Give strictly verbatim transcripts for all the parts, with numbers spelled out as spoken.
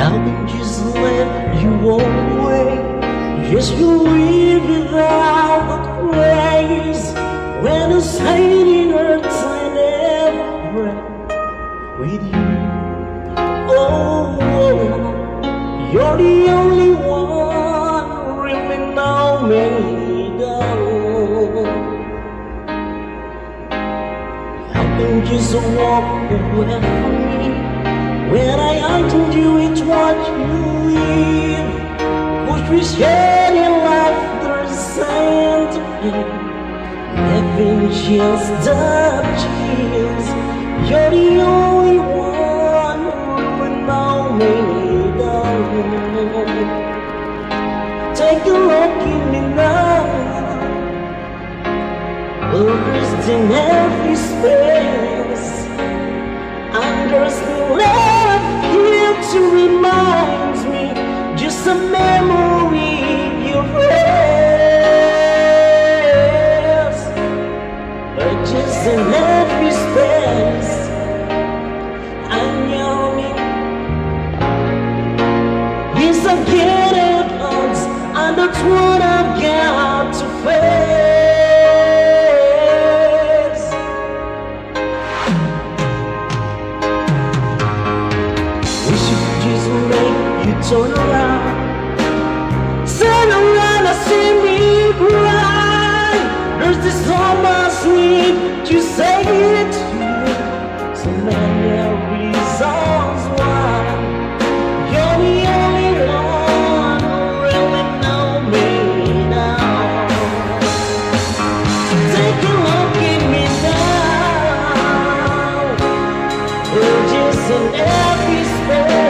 How can just let you away? Yes, you leave without a trace. When the saying hurts, I never break with you. Oh, you're the only one who really know me down. How can you just walk away from me when I told you it's what you live? Push we shared in life, there's sand to pay. Nothing just touches. You're the only one who will know me down. Take a look at me now. Lost in every space. I'm just left here to remind me, just a memory of your face. But just in every space, I'm yawning. Yes, I get it, odds, and that's what I've got to face. Turn around, turn around, I see me cry. There's this so much need to say it to you. So many reasons why you're the only one who really know me now. Take a look at me now. We're just in every space.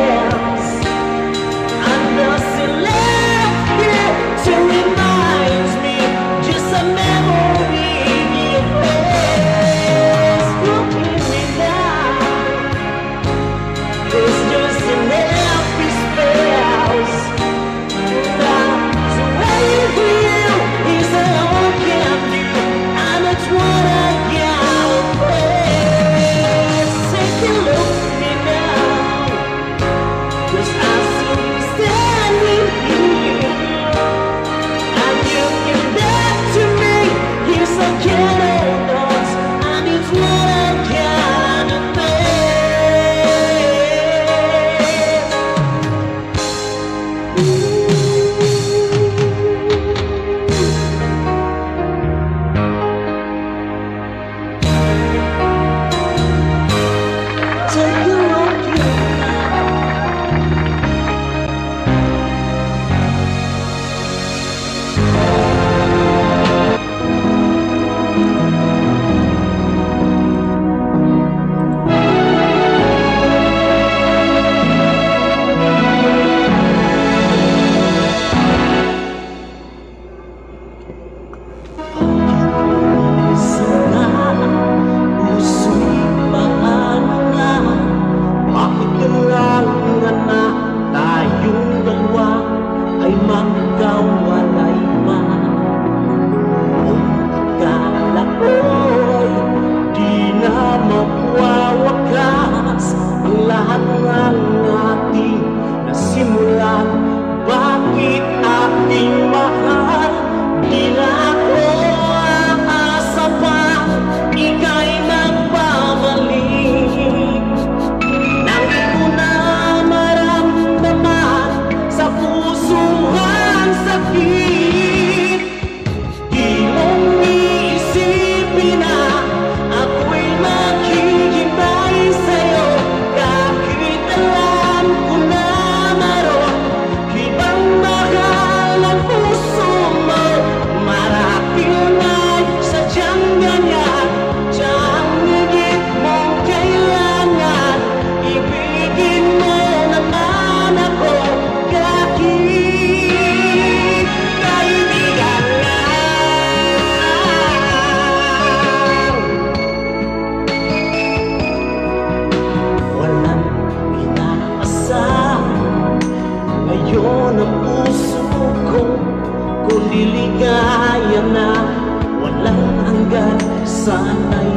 Liligaya na walang hanggan, sana'y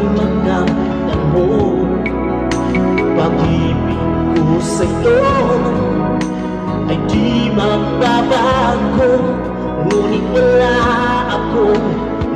magdamdam mo. Pag-ibig ko sa'yo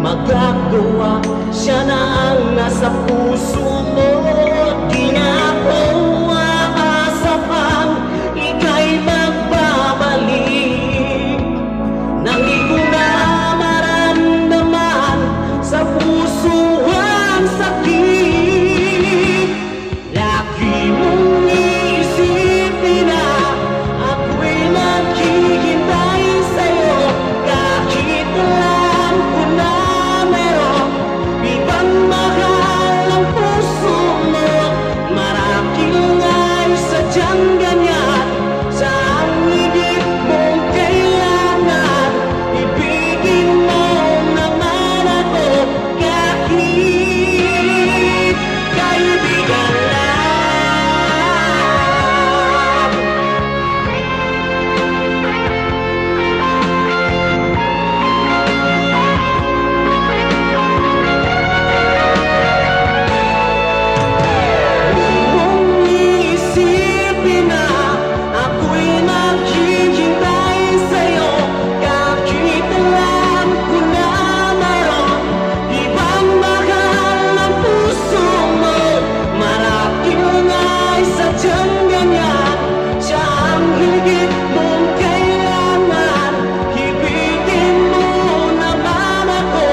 magagawa. Siya na ang nasa puso mo. Di na ako aasa pang ika'y magbabalik. Nang di ko na maramdaman sa puso ang sakit. Lagi mong iisipin na ako'y naghihintay sa'yo. Kahit alam ko na meron ibang mahal ang puso mo. Marahil nga'y sadyang ganyan. Saan higit mong kailangan, ibigin mo naman ako. Kahit kaibigan lang. Huwag mong iisipin na ako'y naghihintay sa'yo. Kahit alam ko na meron ibang mahal ang puso mo. Marahil nga'y sadyang ganyan. Siya ang higit mong kailangan, ibigin mo naman ako.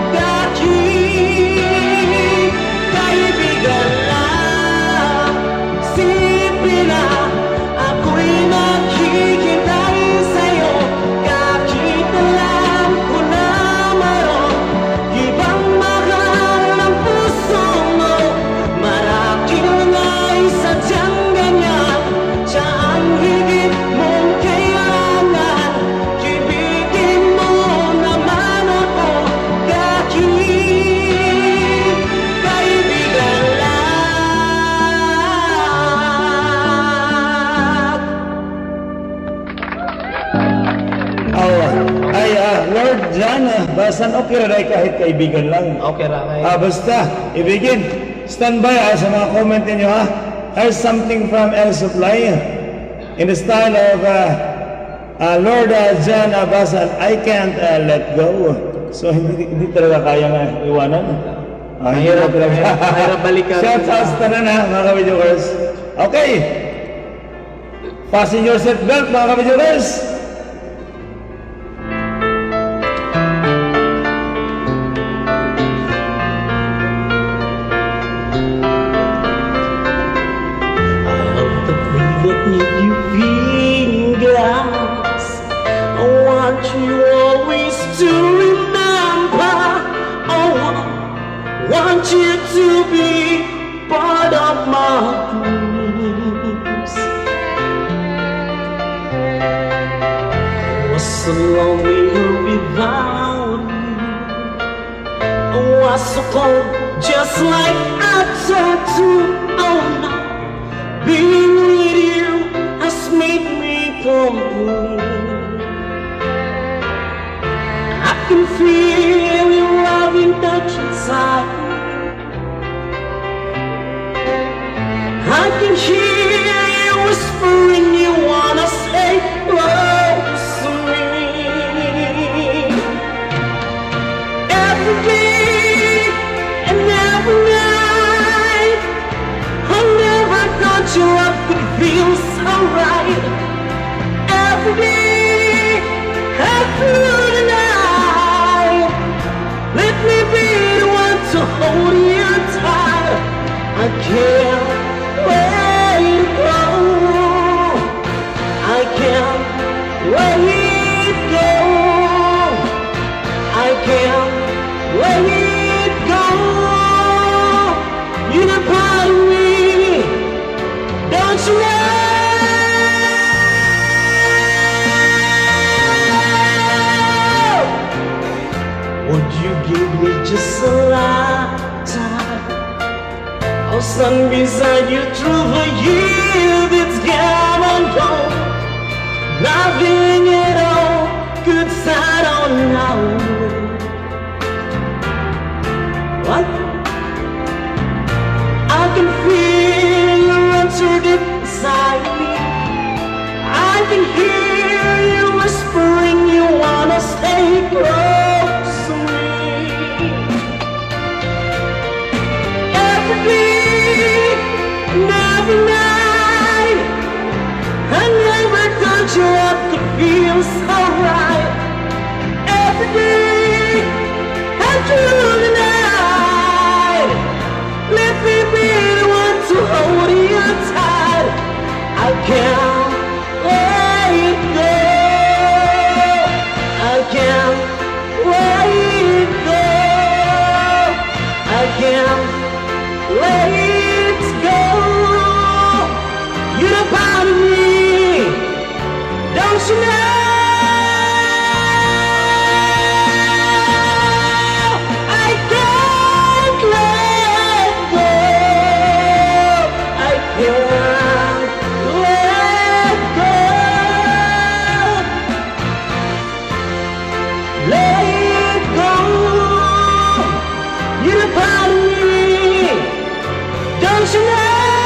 Kahit kaibigan lang. Isipin na ako'y naghihintay sa'yo. Kahit alam ko na meron ibang mahal ang puso mo. Marahil nga'y sadyang ganyan. Siya ang higit mong kailangan, ibigin mo naman ako. Kahit kaibigan lang. Oh, ay, ah, Lord John, ah, basan okay rin kahit kaibigan lang. Okay ra kay. Ah, basta, ibigin. Stand by ah, sa mga comment ninyo ha. Here's something from El Supply in the style of uh, uh, Lord uh, John uh, Basan, I can't uh, let go. So, hindi, hindi talaga kaya nga iwanan. Ah, hindi Mahirap, na talaga. mahirap, mahirap balikan. Shout out sa tanan ha, mga kabidjokers. Okay. Fasten your seatbelt, mga kabidjokers. Of the way that make you feel, guys, I want you always to remember. Oh, I want you to be part of my dreams. I was so lonely here without you. I was so cold, just like a tattoo. Oh no. Being with you has made me complete. I can feel your loving touch inside. I can hear you whispering you wanna stay close to me. Every day and every night, I never thought your love could feel so right. Every day, every night, let me be the one to hold you tight. I can't let it go. I can't let it go. I can't let it go. You're not part of me, don't you know? Would you give me just a lifetime of sun beside you through the year that's gone and gone? Nothing at all could start on now. What? I can feel your answer deep inside me. I can hear you whispering you wanna stay close to me. job could feel so right. Every day and through the night, let me be the one to hold you tight. I can't let it go. I can't let it go. I can't let it go. You're a part of me, don't you know? I can't let go. I can't let go. Let go. You're a part of me, don't you know?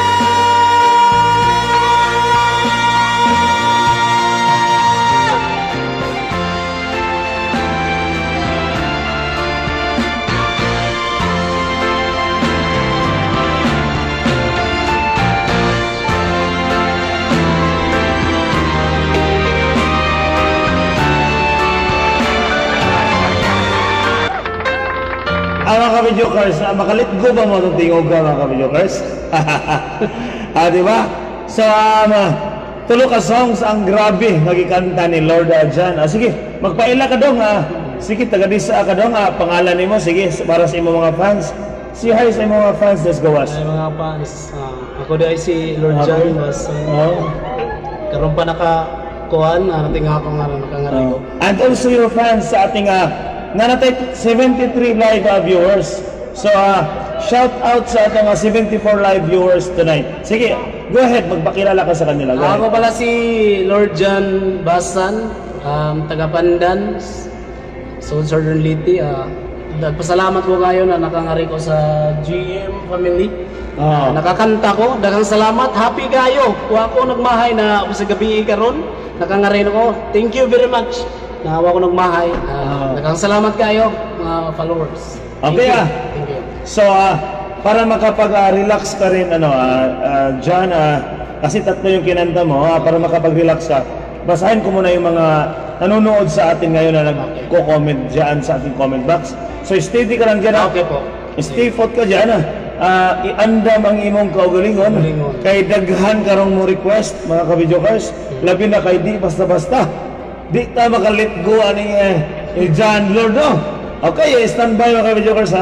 Ah, mga kabidjokers, ah, makalit go ba mo itong tingog ka, mga kabidjokers? Ah, di ba? So, um, ah, tulo ka songs ang grabe nagikanta ni Lord uh, John. Ah, sige, magpaila ka dong. Ah. Sige, taga-disa ka dong. Ah, pangalan ni mo, sige, para sa imong mga fans. Si hi sa imong mga fans, let's go was. Ay mga fans, ah, ako di ay si Lord Okay. John was uh, Oh. karon pa nakakuan, ah, nating ako nga nakangarigo. Oh. And also your fans sa ating uh, nanatay seventy-three live uh, viewers. So, uh, shout out sa ating uh, seventy-four live viewers tonight. Sige, go ahead, magpakilala ka sa kanila. Go Ah, ako ahead. pala si Lord John Basan, um, taga Pandan, so Southern Leyte. Ah, nagpasalamat ko kayo na nakangari ko sa G M family. Oh. Nakakanta ko, daghang salamat, happy kayo. Kuha ko nagmahay na ako sa gabi karon, nakangari ko. Thank you very much. Na ako nagmahay. Oh. Uh, daghang salamat kayo, mga followers. Thank Okay, you. ah. Thank you. So, ah, para makapag-relax ka rin, ano, ah, ah, John, ah, kasi tatlo yung kinanta mo, ah, para makapag-relax ka, basahin ko muna yung mga nanonood sa atin ngayon na nagko-comment dyan sa ating comment box. So, steady ka lang dyan, ah. Okay po. Stay put ka dyan, ah. Ah, iandam ang imong kaugalingon. Kaugalingon. Kay daghan karong mo request, mga kabidjokers, labi na kay di basta-basta. Di ta makalit go ani eh, eh, John Lord, no? Okay, eh, stand by mga kabidjokers, ha?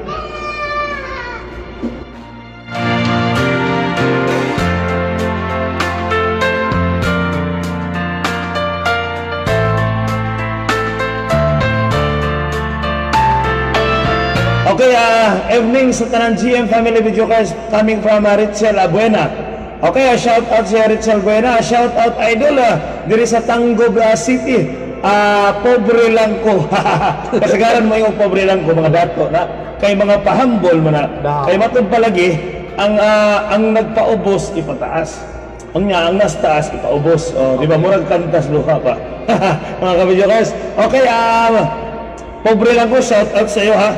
Okay, uh, evening sa tanan G M family videokers coming from uh, Richel Abuena. Okay, uh, shout out si Richel Abuena, shout out idol uh, diri sa Tanggob uh, City. Uh, pobre lang ko. Kasagaran mo yung pobre lang ko mga dato na kay mga pahambol mo na. Kay matod palagi ang uh, ang nagpaubos ipataas. Ang nga ang nastaas ipaubos. Oh, di ba murag kantas luha pa. Mga kabidjokers. Okay, um, pobre lang ko, shout out sa iyo ha.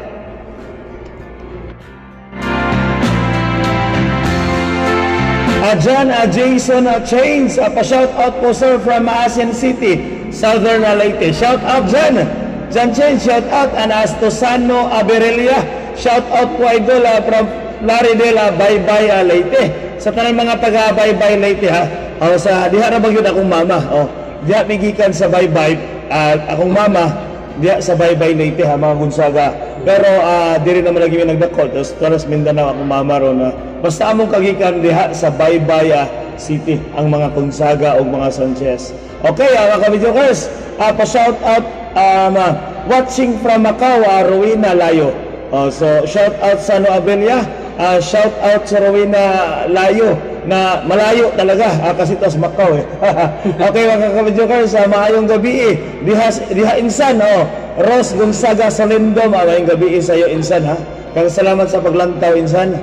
Uh, John uh, Jason uh, Chains, uh, pa-shout out po sir from Asian City, Southern uh, Leyte. Shout out John. John Chains, shout out. And Astosano Aberelia, shout out po idol uh, from Laridel, uh, Bye-Bye uh, Leyte. Sa tanan mga taga Bye-Bye Leyte ha. Oh, sa diha ra bagyod akong mama. Oh, diha migikan sa Bye-Bye uh, akong mama. Diha sa Bye-Bye Leyte ha mga Gonzaga. Pero uh, diri naman lagi mi nagdakot. Tapos Mindanao akong mama ron na. Basta among kagikan diha sa Baybaya City ang mga Gonzaga o mga Sanchez. Okay, uh, mga kabidjokers, uh, pa-shout out um, uh, watching from Macau, uh, Rowena Layo. Uh, so shout out sa Noabelia, uh, shout out sa Rowena Layo na malayo talaga uh, kasi tas Macau eh. Okay, mga kabidjokers, uh, maayong gabi eh. Diha, diha insan, oh. Ros Gonzaga Salindom, uh, maayong gabi eh sa iyo insan ha. Kaya salamat sa paglantaw insan.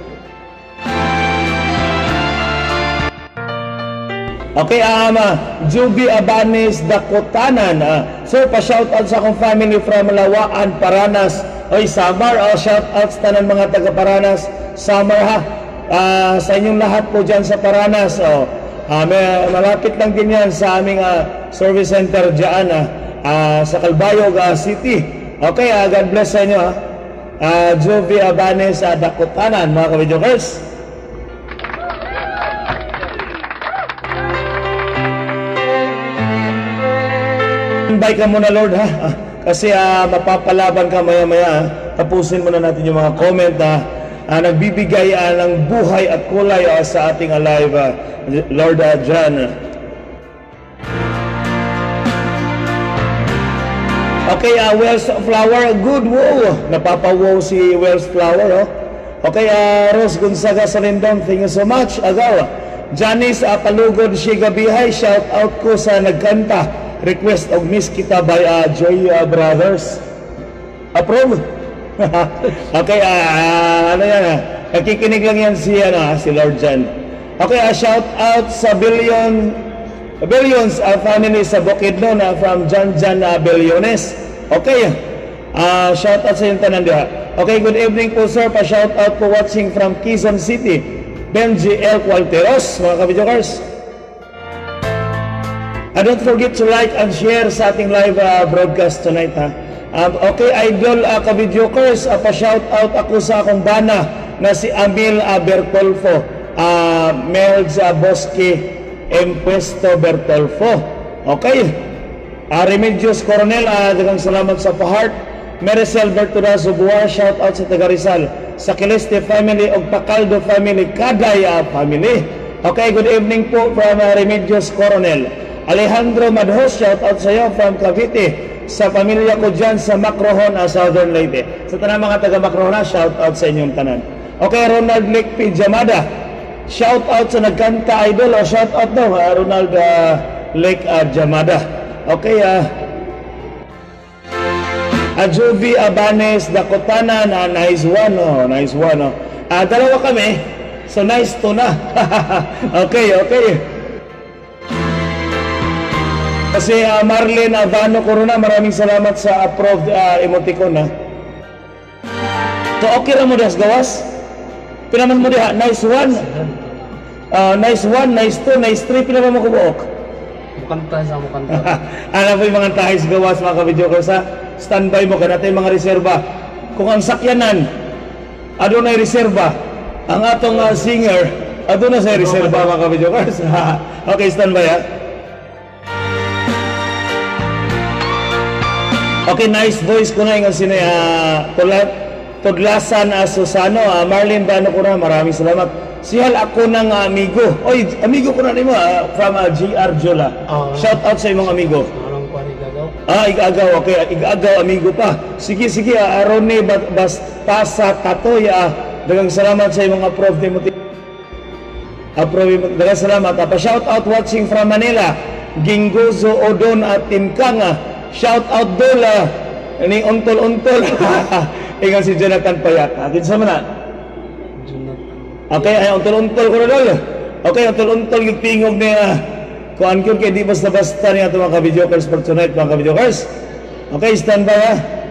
Okay, um, uh, Juby Abanes Dakotanan. Uh, sir, pa-shout out sa akong family from Lawaan, Paranas. Oy, Samar, oh, shout out sa tanan mga taga Paranas. Samar ha. Uh, sa inyong lahat po dyan sa Paranas. Oh. Uh, may, malapit lang din yan sa aming uh, service center dyan uh, uh, sa Calbayog uh, City. Okay, uh, God bless sa inyo. Uh. Uh, Jovi Abanes sa uh, Dakutanan, mga kabidjokers. Bye ka muna, Lord, ha? Uh, kasi uh, mapapalaban ka maya-maya. Uh. Tapusin muna natin yung mga comment na uh, uh, nagbibigay uh, ng buhay at kulay uh, sa ating alive, uh, Lord uh, John. Okay, uh, Wells Flower, good, wow. Napapawaw si Wells Flower, oh. Okay, uh, Rose Gonzaga Salindong, thank you so much. Agaw, Janice uh, Palugod Shigabihay, shout out ko sa nagkanta. Request of Miss Kita by uh, Joy uh, Brothers. Approve? Okay, uh, ano yan, uh, nakikinig lang yan si, ano, si Lord John. Okay, uh, shout out sa Billion Billions uh, family sa Bukidnon uh, from John John uh, Billiones. Okay, uh, shout out sa yung tanan diha. Okay, good evening po sir, pa shout out po watching from Quezon City, Benji L. Cualteros, mga kabidjokers. Uh, don't forget to like and share sa ating live uh, broadcast tonight, ha. Um, okay, idol uh, kabidjokers, uh, pa shout out ako sa akong bana na si Amil uh, Bertolfo, uh, Melz uh, Bosque Empuesto Bertolfo. Okay, uh, Remedios Coronel, uh, dagang salamat sa pa-heart. Maricel Berturazo Buar, shout out sa taga Rizal, sa Celeste family o Pacaldo family, Kadaya family. Okay, good evening po from uh, Remedios Coronel. Alejandro Madhos, shout out sa iyo from Cavite, sa pamilya ko dyan sa Macrohon, uh, Southern Leyte. Sa tanang mga taga Macrohon, shout out sa inyong tanan. Okay, Ronald Lake Pijamada, shout out sa nagkanta idol, o shout out daw uh, Ronald uh, Lake uh, Jamada. Okay, ah uh, Ajovi Abanes Dakotana na uh, nice one, oh, nice one, oh. Uh, dalawa kami, so nice to na. Okay, okay. Kasi uh, Marlene Avano Corona, maraming salamat sa approved uh, emoticon, ha. So okay ra mo das gawas. Pinaman mo diha, nice one. Uh, nice one, nice two, nice three, pinaman mo kubuok. Mukanta sa mukanta. Ano po yung mga tahis gawas, mga kabidjokers, ha? Standby mo ka natin mga reserva. Kung ang sakyanan, ado na reserva. Ang atong uh, singer, ado na sa reserva, mga kabidjokers. Okay, standby, ha? Okay, nice voice ko na yung sino, uh, tulat, Tudlasan uh, Susano, uh, Marlene Bano ko na, maraming salamat. Sihal ako ng uh, amigo. Oy, amigo ko na nimo uh, from uh, G R Jola. Uh, Shout out sa imong amigo. Anong pa igagaw? Ah, igagaw. Okay, igagaw amigo pa. Sige, sige, uh, Ronnie Bastasa Tatoy, uh, dagang salamat sa imong approve Timothy. Approve, dagang salamat. Uh, pa shout out watching from Manila, Gingozo Odon at Timkanga. Shout out Dola, ni Untol-Untol. Ingat si Jonathan Payat. Akin sa mana? Okay, ay untol-untol ko na dol. Okay, untol-untol yung tingog niya. Kuan ko kay di basta-basta niya ito mga kabidjokers for tonight, mga kabidjokers. Okay, stand by, ha.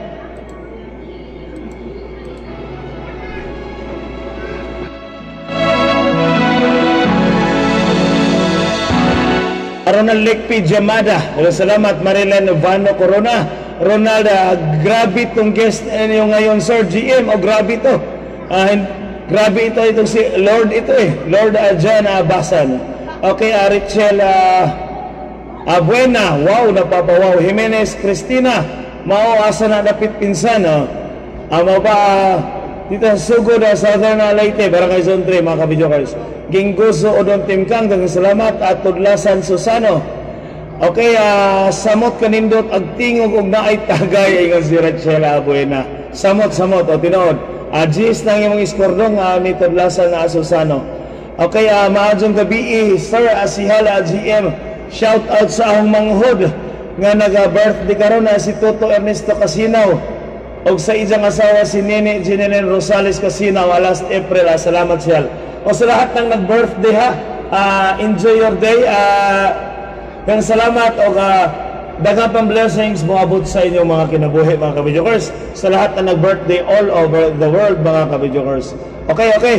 Ronald Lekpi Jamada, salamat. Marilan Vano Corona, Ronald, uh, grabe itong guest niyo ngayon, Sir G M, o oh, grabe ito. Uh, grabe ito, itong si Lord ito eh, Lord uh, John uh, Basan. Okay, uh, Richel uh, uh, Buena, wow, napapawaw. Jimenez Cristina, mao asa na dapit pinsan, no? Uh, mao pa, uh, dito sa Sugod, uh, Southern uh, Leyte, Barangay Zone three, mga kabidjokers. Gingoso Odon Timkang, dagang salamat. At Tudlasan Susano. Okay, uh, samot kanindot agtingog og naay tagay ingon si Rachela Buena. Samot samot o tinuod. Uh, Gis nang imong iskordong uh, ni Tudlasan na Susano. Okay, uh, maadjong gabi Sir Asihal uh, G M. Shout out sa ahong manghod nga naga-birthday karon na si Toto Ernesto Casinaw og sa iyang asawa si Nene Jinenen Rosales Casinaw uh, last April. Uh, salamat siya. O sa lahat ng nag-birthday, ha, uh, enjoy your day. Uh, Kang salamat o uh, daghang pang blessings moabot sa inyong mga kinabuhi, mga kabidjokers. Sa lahat na nag-birthday all over the world, mga kabidjokers. Okay, okay.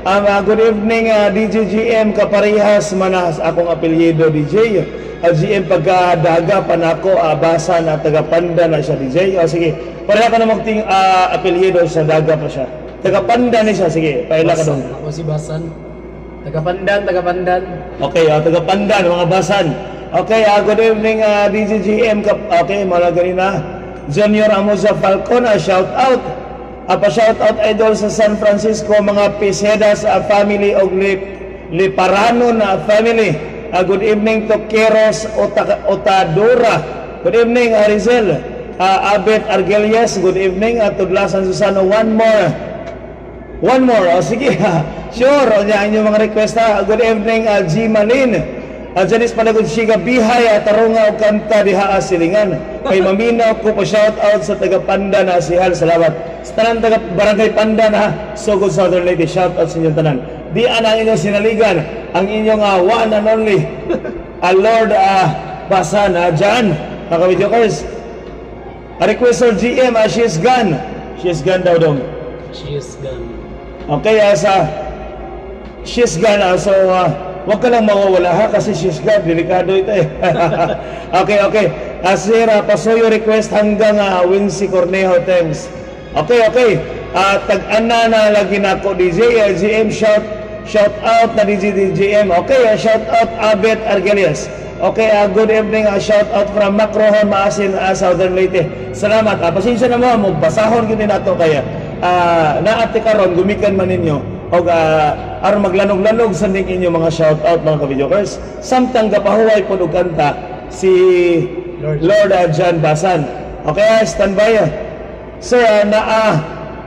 Um, uh, good evening, uh, D J G M, kaparehas manas akong apelyido D J. Uh, G M pagkadaga pa na ako, uh, basa na taga-panda na siya D J. O sige, pareha ka na magting uh, apelyido sa daga pa siya. Taga-panda ni siya, sige, paila ka doon. Ako si Basan. Taga-pandan, taga-pandan. Okay, uh, taga-pandan, mga basan. Okay, uh, good evening, uh, D J G M. Kap okay, mula ganina. Junior Amoza Falcon, uh, shout out. Apa shout out idol sa San Francisco, mga Pisedas uh, family og Lip, Liparano na family. Uh, good evening to Keros Ota, Otadora. Good evening, Arizel. Uh, Abet Argelias, good evening. Uh, Tudlasan Susano, one more. One more, oh, sige. Sure, o niya inyong mga request ha. Good evening, uh, G. Malin. Uh, Janice Panagod Shiga Bihay, uh, Tarunga o Kanta Diha Silingan. Kay Maminaw ko po shout out sa taga Panda na si Hal. Salamat. Sa tanan taga Barangay Panda na so good Southern Lady, shout out sa inyong tanan. Di ang inyong sinaligan, ang inyong uh, one and only uh, Lord uh, Basan uh, Jan, mga videokers. A requester G M, uh, she's gone. She's gone daw dong. She is gone. Okay, uh, sa she's gone, uh, so uh, wag ka lang mawawala ha, kasi she's gone, delikado ito eh. Okay, okay. Uh, Sir, uh, pasuyo request hanggang uh, Wincy Cornejo, thanks. Okay, okay. Uh, Tag-ana na lagi na ako D J, uh, G M, shout, shout out na D J D J M. Okay, uh, shout out Abet Argelias. Okay, uh, good evening, uh, shout out from Macrohon, Maasin, uh, Southern Leyte. Salamat. Uh, pasensya na mo, magbasahon gini na to kaya. Uh, naati karon gumikan man ninyo og uh, aron maglanog-lanog sa ning inyo mga shout out mga ka-videokers. Samtang gapahuway pod og kanta si Lord, Lord uh, Jan Basan. Okay, stand by. Uh. Sir, uh, naa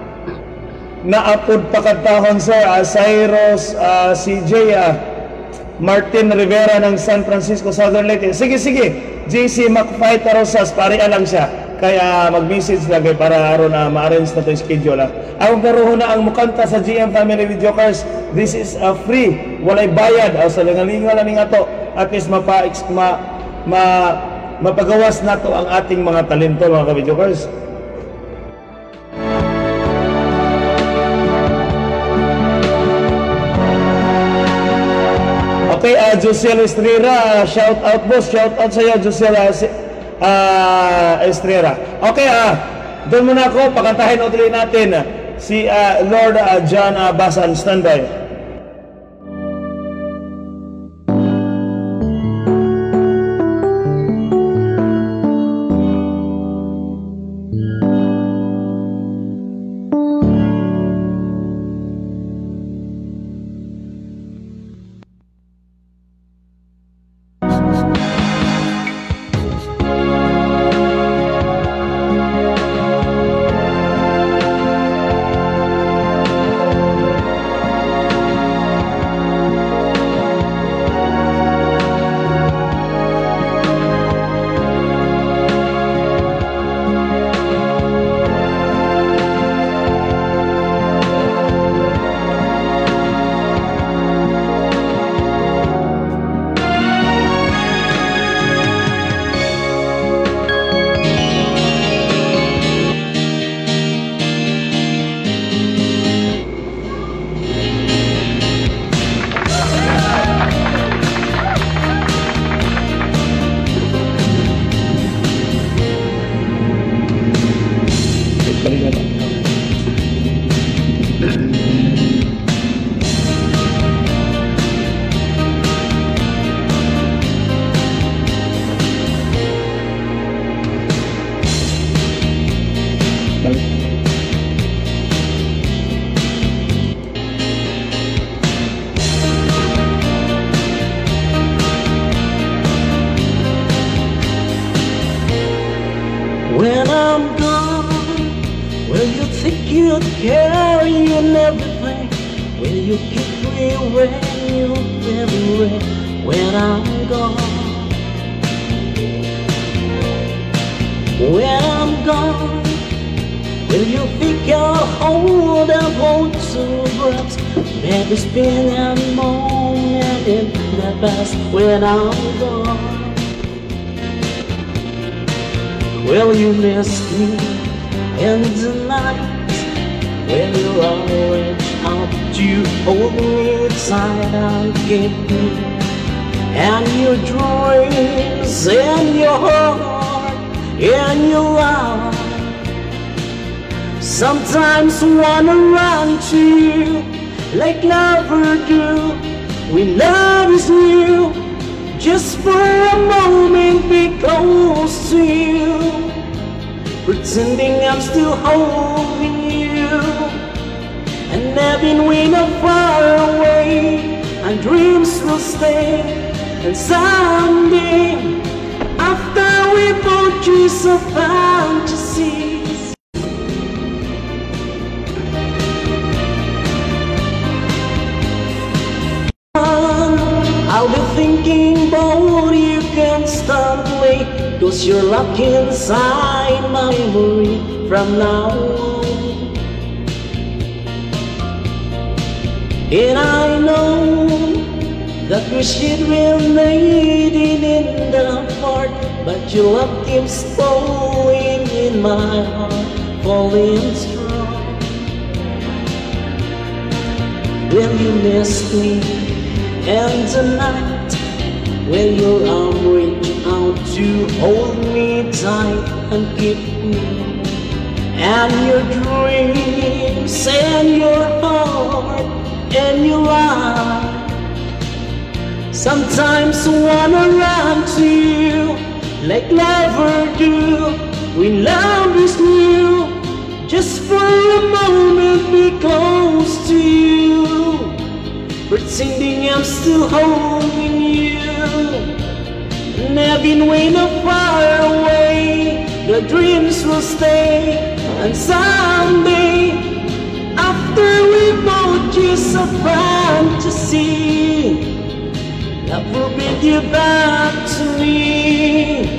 naapod pakatahon sir, uh, Cyrus uh, C J uh, Martin Rivera ng San Francisco, Southern Leyte. Sige, sige. J C McFighter Rosas, parian lang siya. Kaya mag-message lang kay para aron na uh, ma-arrange na to yung schedule. Ako karoon na ang mukanta sa G M Family Videokers. This is a uh, free, walay bayad. O sa lingalinga lang nga to. At least mapa, ma, ma, mapagawas na to ang ating mga talento mga ka-videokers. Okay, uh, Josiel Estrera, shout out boss, shout out sa iyo Josiel uh, Estrera. Okay, ah, uh, doon muna ako, pakantahin ulit natin uh, si uh, Lord uh, John uh, Basan, standby. When I'm gone, will you think you'll carry in everything? Will you keep me when you've been away? When I'm gone, when I'm gone, will you think I'll hold and hold two breaths? Maybe spend a moment in the past. When I'm gone, will you miss me in the night? Will you always up to hold me tight and keep me. And your dreams and your heart and your life sometimes wanna run to you like lovers do. We love is new, just for a moment be close to you, pretending I'm still holding you. And having when I'm far away, and dreams will stay. And someday, after we both choose a fantasies, I'll be thinking about you constantly, 'cause you're locked inside my memory from now on. And I know that we should remain in the heart, but your love keeps falling in my heart, falling strong. Will you miss me? And tonight, will your arm reach out to hold me tight and keep me? And your dreams and your heart and your life sometimes wanna run to you like lovers do. We love is new, just for a moment be close to you, pretending I'm still holding you. And having when I'm far away, the dreams will stay. And someday, after we both just a fantasy, love will bring you back to me.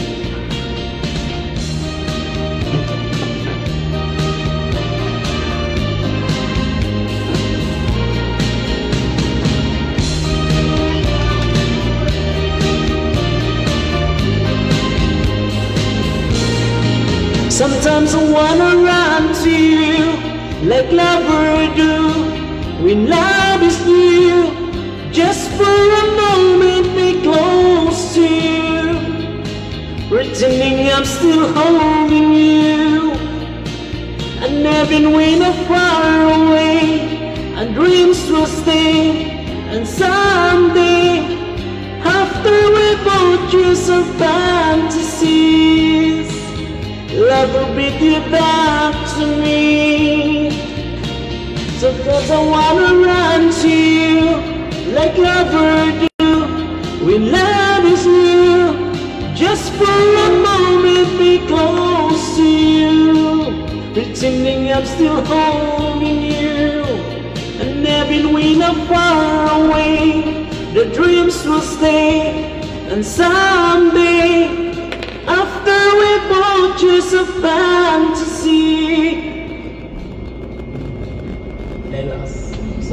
Sometimes I wanna run to you like lovers do. When love is new, just for a moment be close to you, pretending I'm still holding you. And even when I'm far away, and dreams will stay. And someday, after we both choose our fantasies, love will bring you back to me. So 'cause I wanna run to you like lovers do. When love is new, just for a moment be close to you, pretending I'm still holding you. And even when I'm far away, the dreams will stay. And someday, after we both choose a fantasy. Lelas. So.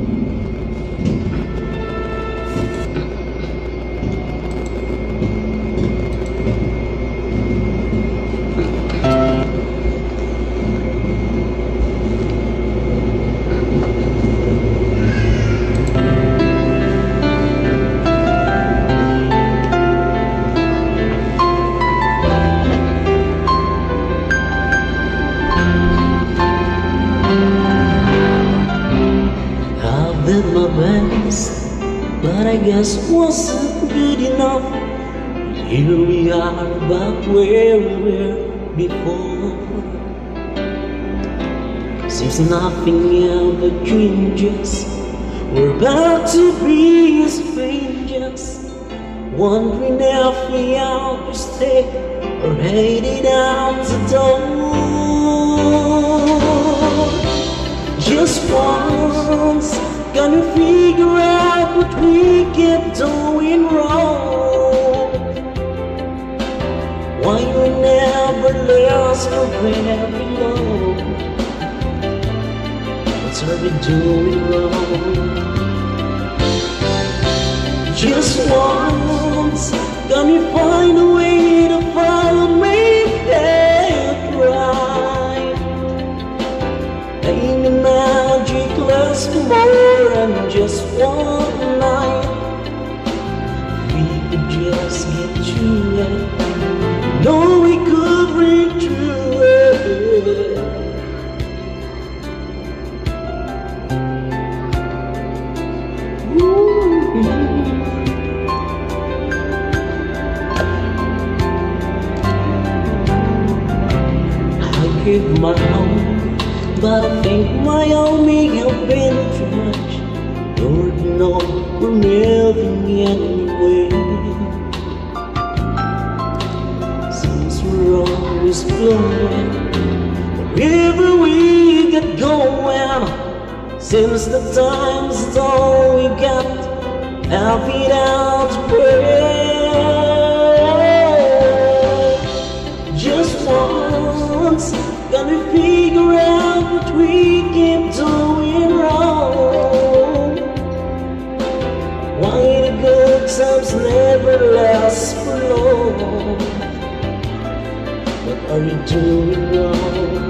Did my best, but I guess wasn't good enough. Here we are back where we were before. Seems nothing ever changes. We're about to be strangers, wondering if we ought to stay or headed out the door. Just once, gonna figure out what we kept doing wrong. Why we never last for very long. What are we doing wrong? Just once, gonna find a way to follow me and right. Ain't the magic we could just get through it. No, we could break through it. Ooh. I give my all, but I think my all may have been too much. Lord, no, we're never anyway. Since we're always flowing, wherever we get going, since the times it's all we got, our feet out to pray. Just once, can we figure out what we keep doing wrong? Why the good times never last for long? What are you doing wrong?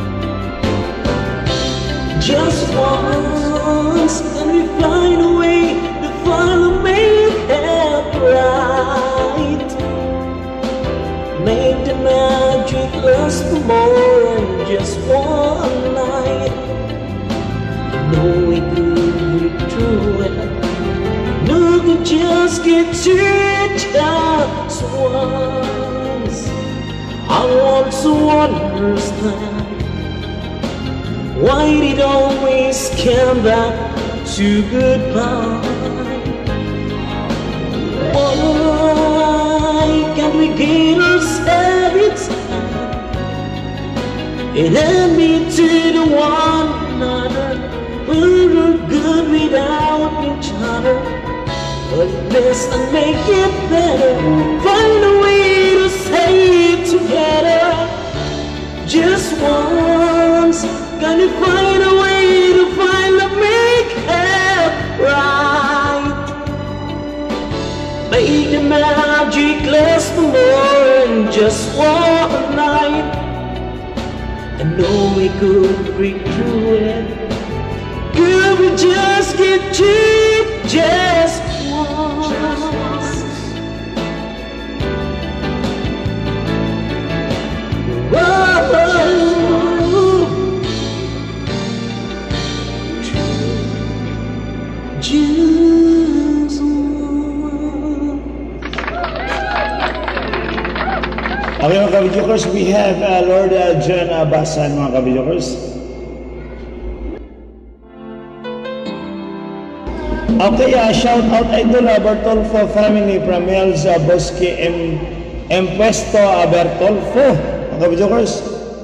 Just once, can we find a way to finally make it right? Make the magic last for more than just one night. No, we could break through it. No, we just get to it just once. I want to understand why it always came back to goodbye. Why can't we get ourselves and admit to the one another? We're good without each other, but let's make it better. Find a way to say it together. Just once, can you find a way to finally make it right? Make the magic last for more than just one night. I know we could break through it. Could we just get to it just once? Whoa. Okay mga kabidjokers, we have uh, Lord uh, John Abasan mga kabidjokers. Okay, uh, shout out idol uh, Bertolfo family from Elza Bosque M. Empuesto uh, Bertolfo mga kabidjokers.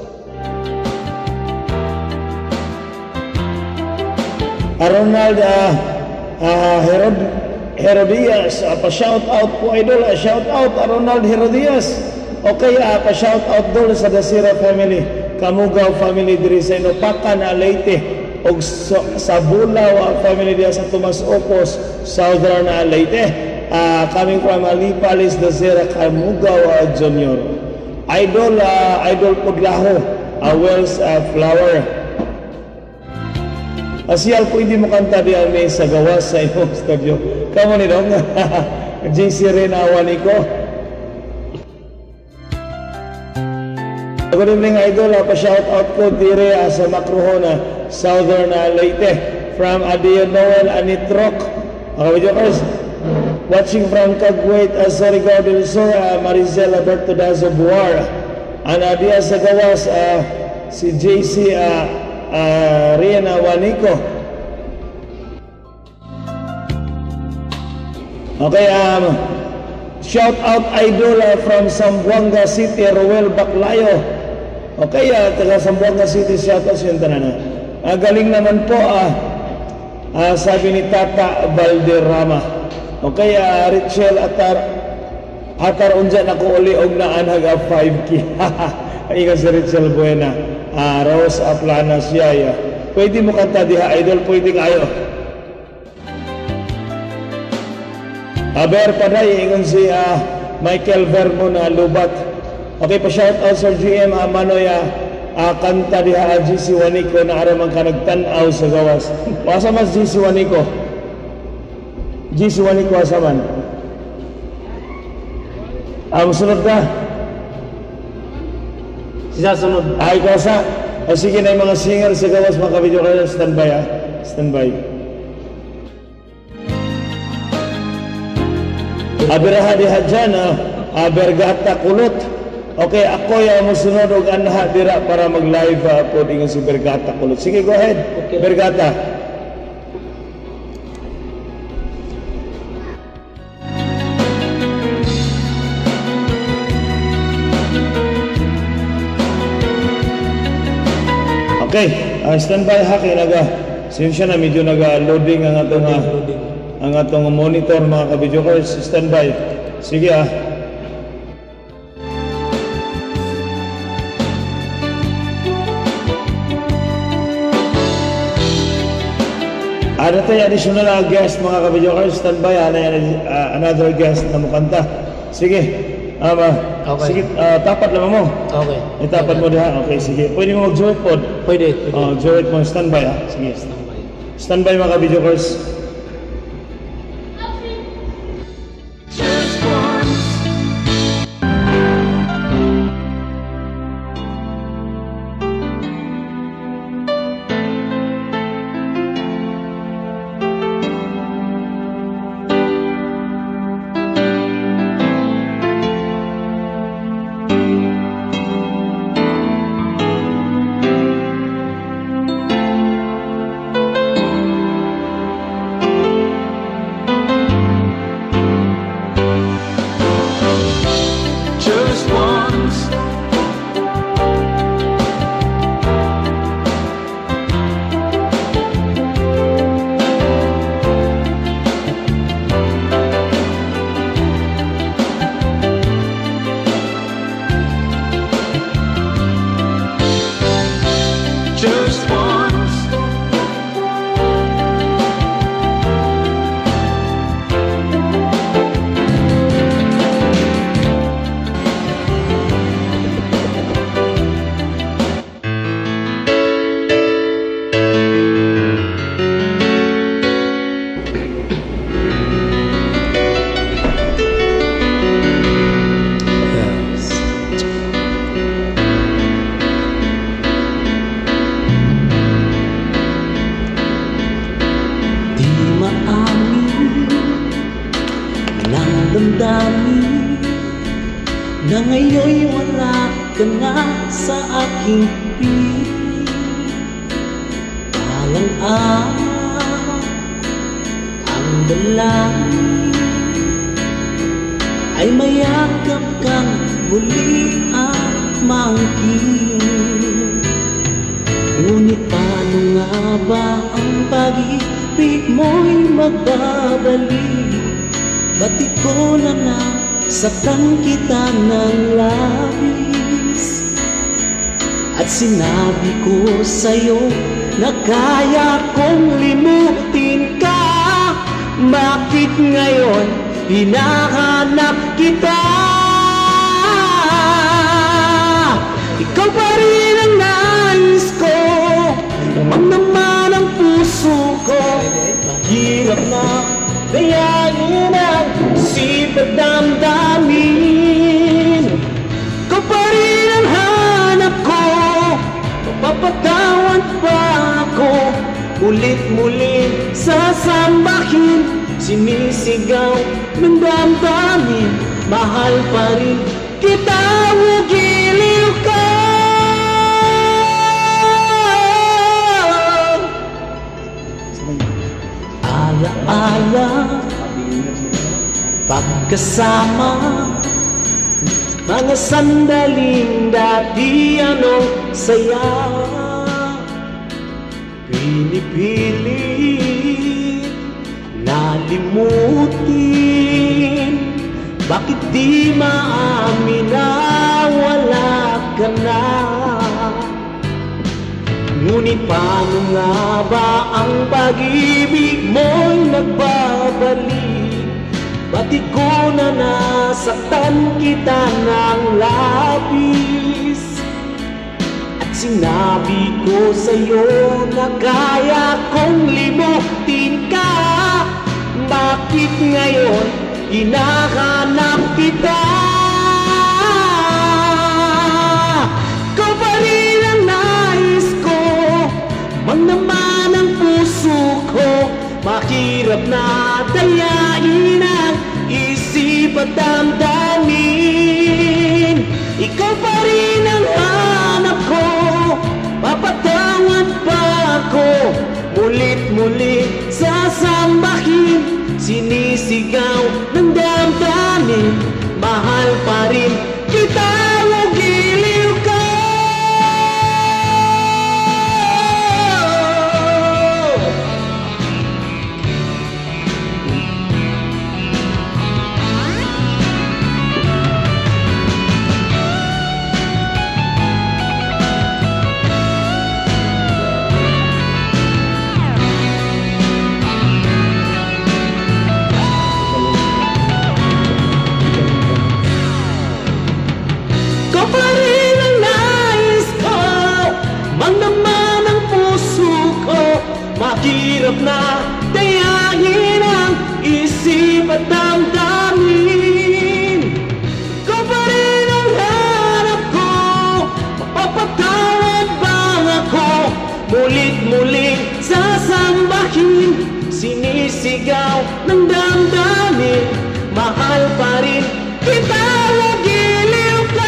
Uh, Ronald uh, uh, Herod Herodias, uh, pa-shout out po idol, uh, shout out uh, Ronald Herodias. Okay, uh, pa-shout out doon sa Dasira family, Kamugaw family diri sa Inopacan, Leyte, og so, sa Bulaw uh, family diri sa Tomas Ocos, Southern uh, Leyte. Uh, coming from Alipalis, Dasira, Kamugaw uh, Junior. Idol, uh, Idol Pudlaho, uh, Wells uh, Flower. Asiyal po hindi mo kanta di may sa gawas sa iyong studio. Kamo ni dong. J C Rena Waniko. Good evening idol, uh, pa-shout out ko dire uh, sa Macrohona, Southern uh, Leyte, from Adia Noel Anitrok. Mga videokers, watching from Cagwait, uh, Surigao del Sur, uh, Maricel Alberto Dazo Buar, and Adia sa gawas, uh, si J C uh, uh, Riana Waniko. Okay, um, shout out idol uh, from Zamboanga City, Roel Baclayo. Okay, uh, taga Zamboanga City, shout out sa yung tanan. Uh, galing naman po, uh, uh, sabi ni Tata Valderrama. Okay, uh, Richel Atar, Atar unjan ako uli og naanhag a five K. Ika si Richel Buena. Uh, Rose Aplana siya. Uh, pwede mo kanta diha, idol, pwede kayo. Aber paday, ingon si uh, Michael Vermon uh, Lubat. Okay, pa-shout out sa G M uh, Manoy uh, uh, kanta diha uh, G C Waniko na aramang ka nagtanaw sa gawas. Wasa mas G C Waniko? G C Waniko asa man? Ah, musunod ka. Sisasunod. Ay, ikaw sa. Ay, sige na yung mga singer sa gawas, mga kabidyo kayo. Standby, ha? Standby. Abiraha diha dyan, ah, Bergata Kulot. Okay, ako yung musunod og anha dira para mag-live uh, po dingon si Bergata Kulot. Sige, go ahead. Okay. Bergata. Okay, uh, standby ha kay naga. Siya na medyo naga-loading ang atong uh, ang atong monitor mga kabidyo ko. Standby. Sige ah. Ano tayo additional uh, guest mga kabidjokers, standby, ano yan, uh, another guest na mukanta. Sige, um, uh, Okay. sige, uh, tapat naman mo. Okay. Itapat mo diha, okay, sige. Pwede mo mag-join po. Pwede. Pwede. Uh, join mo, standby ha. Sige, Standby. standby mga kabidjokers. Just once. Just once. Yes. Di maamin ng damdamin na ngayon'y wala ka na sa aking piling. Palang araw ang dalangin ay mayakap kang muli at maangkin. Ngunit paano nga ba ang pag-ibig mo'y magbabalik? Ba't ikaw na na saktan kita ng labis? At sinabi ko sa'yo na kaya kong limutin ka. Bakit ngayon hinahanap kita? Ikaw pa rin ang nais ko, naman ang puso ko. Mahirap na dayain ang sipag damdamin. Ikaw pa rin ang hanap ko, mapapatawad pa ako. Ulit-muli sasambahin, sinisigaw ng damdamin. Mahal pa rin kita, ugiliw ka. Ala-ala, pagkasama, mga sandaling dati anong saya. Pinipilit nalimutin, bakit di maamin na wala ka na? Ngunit paano nga ba ang pag-ibig mo'y nagbabalik? Ba't ikaw na nasaktan kita ng labis? At sinabi ko sa'yo na kaya kong limutin ka. Bakit ngayon hinahanap kita? Mahirap na dayain ang isip at damdamin. Ikaw pa rin ang hanap ko, papatawad pa ako. Mulit-muli sasambahin, sinisigaw ng damdamin. Mahal pa rin kita o giliw ka. Mahirap na dayain ang isip at damdamin. Ikaw pa rin ang hanap ko, mapapatawad bang ako? Mulit-muling sasambahin, sinisigaw ng damdamin. Mahal pa rin kita o giliw ka.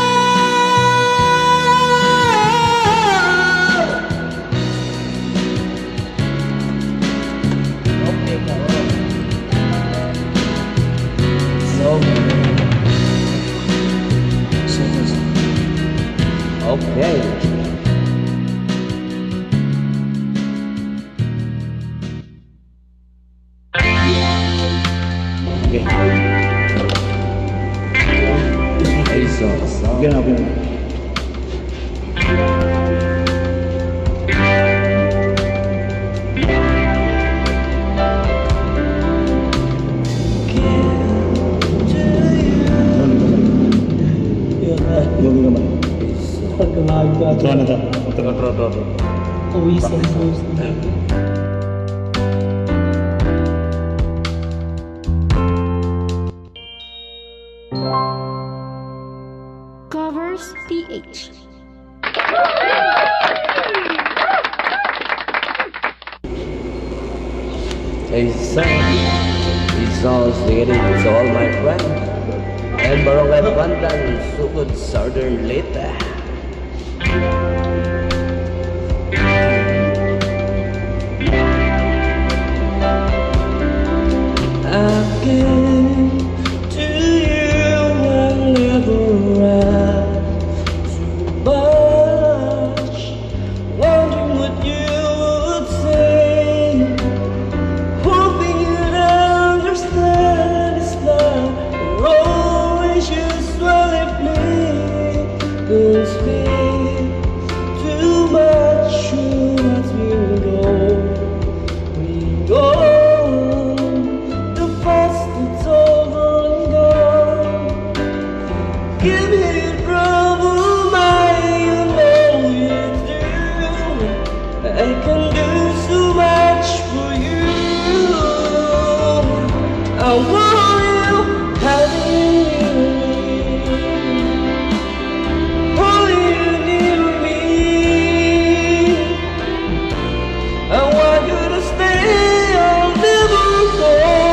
Okay. Okay. Ay, so, so. Bigyan ako yun. Yung naman. Pagkamaga. Ito na ito. Ito na ito. Kawisan mo. Covers P H. Hey son, this song's dedicated to all my friends and Barangay Pandan, Sugod, Southern Leyte. I came to you and never asked too much, wondering what you would say, hoping you'd understand it's not a role we usually play. Don't speak too much, you let me go. We go. It's over and gone. Give me a trouble, my, you know you do. I can do so much for you. I want you having you, holding you near me. I want you to stay, I'll never go.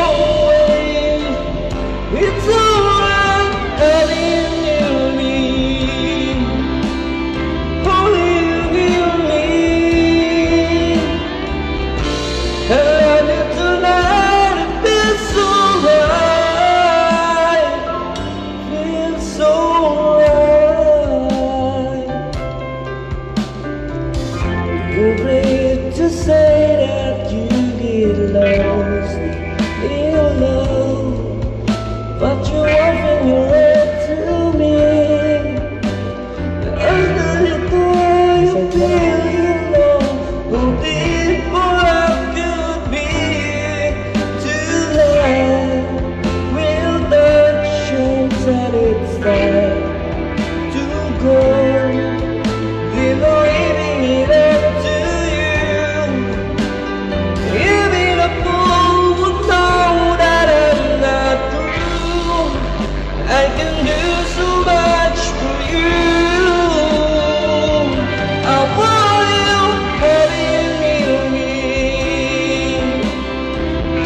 It's alright, having you near, holding you near me. I love you tonight, it feels so right, feels so right. You're afraid to say that you get lost in your love, but you often you wrote to me. I know the way you feel, you know who deep I could be tonight. Will that show that it's time to go? We're leaving it up to you. Even a fool would know that I'm not through. I can do so much for you. I want you having me,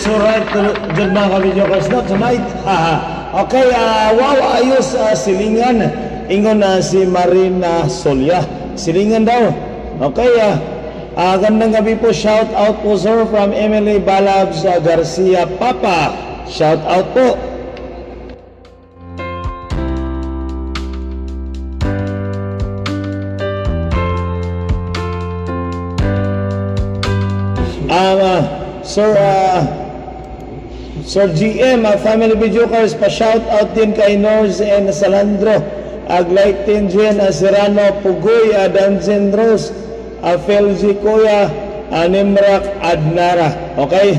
It's alright to dyan mga ka-videokers. Not tonight. Okay, uh, wow, ayos uh, silingan. Ingon na uh, si Marina Solya. Silingan daw. Okay, uh, uh, gandang gabi po. Shout out po sir from Emily Balabs uh, Garcia Papa. Shout out po. Um, uh, Sir uh, Sir G M, uh, family videokers, pa-shout out din kay Norz and Salandro, Aglaitin Jen, uh, Serrano, Pugoy, uh, Danzen Rose, uh, Felzi Kuya, uh, Nimrak Adnara. Okay?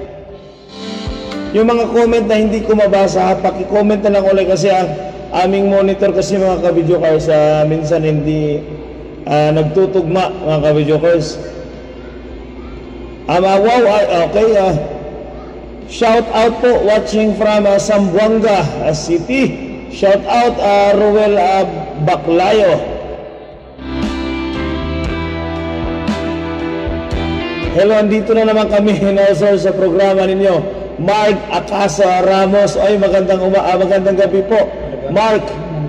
Yung mga comment na hindi ko mabasa, paki-comment na lang ulit kasi ang aming monitor kasi mga ka-videokers, uh, minsan hindi uh, nagtutugma mga ka-videokers. Um, uh, wow, uh, okay, uh, shout out po watching from uh, Zamboanga uh, City. Shout out uh, Ruel uh, Baclayo. Hello, andito na naman kami also sa programa ninyo. Mark Acasa Ramos. Ay, magandang, uma uh, magandang gabi po. Mark.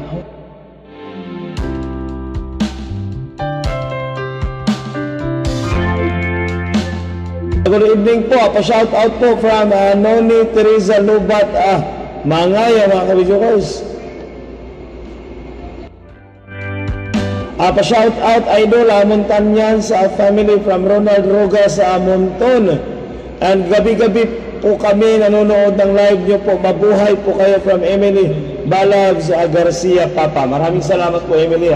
Good evening po. Pa-shout out po from uh, Noni Teresa Lubat uh, Mangaya mga ka-videokers. Uh, pa-shout out Idol uh, Montanyan sa uh, family from Ronald Roga sa uh, Monton. And gabi-gabi po kami nanonood ng live nyo po. Mabuhay po kayo from Emily Balabs uh, Garcia Papa. Maraming salamat po Emily ha.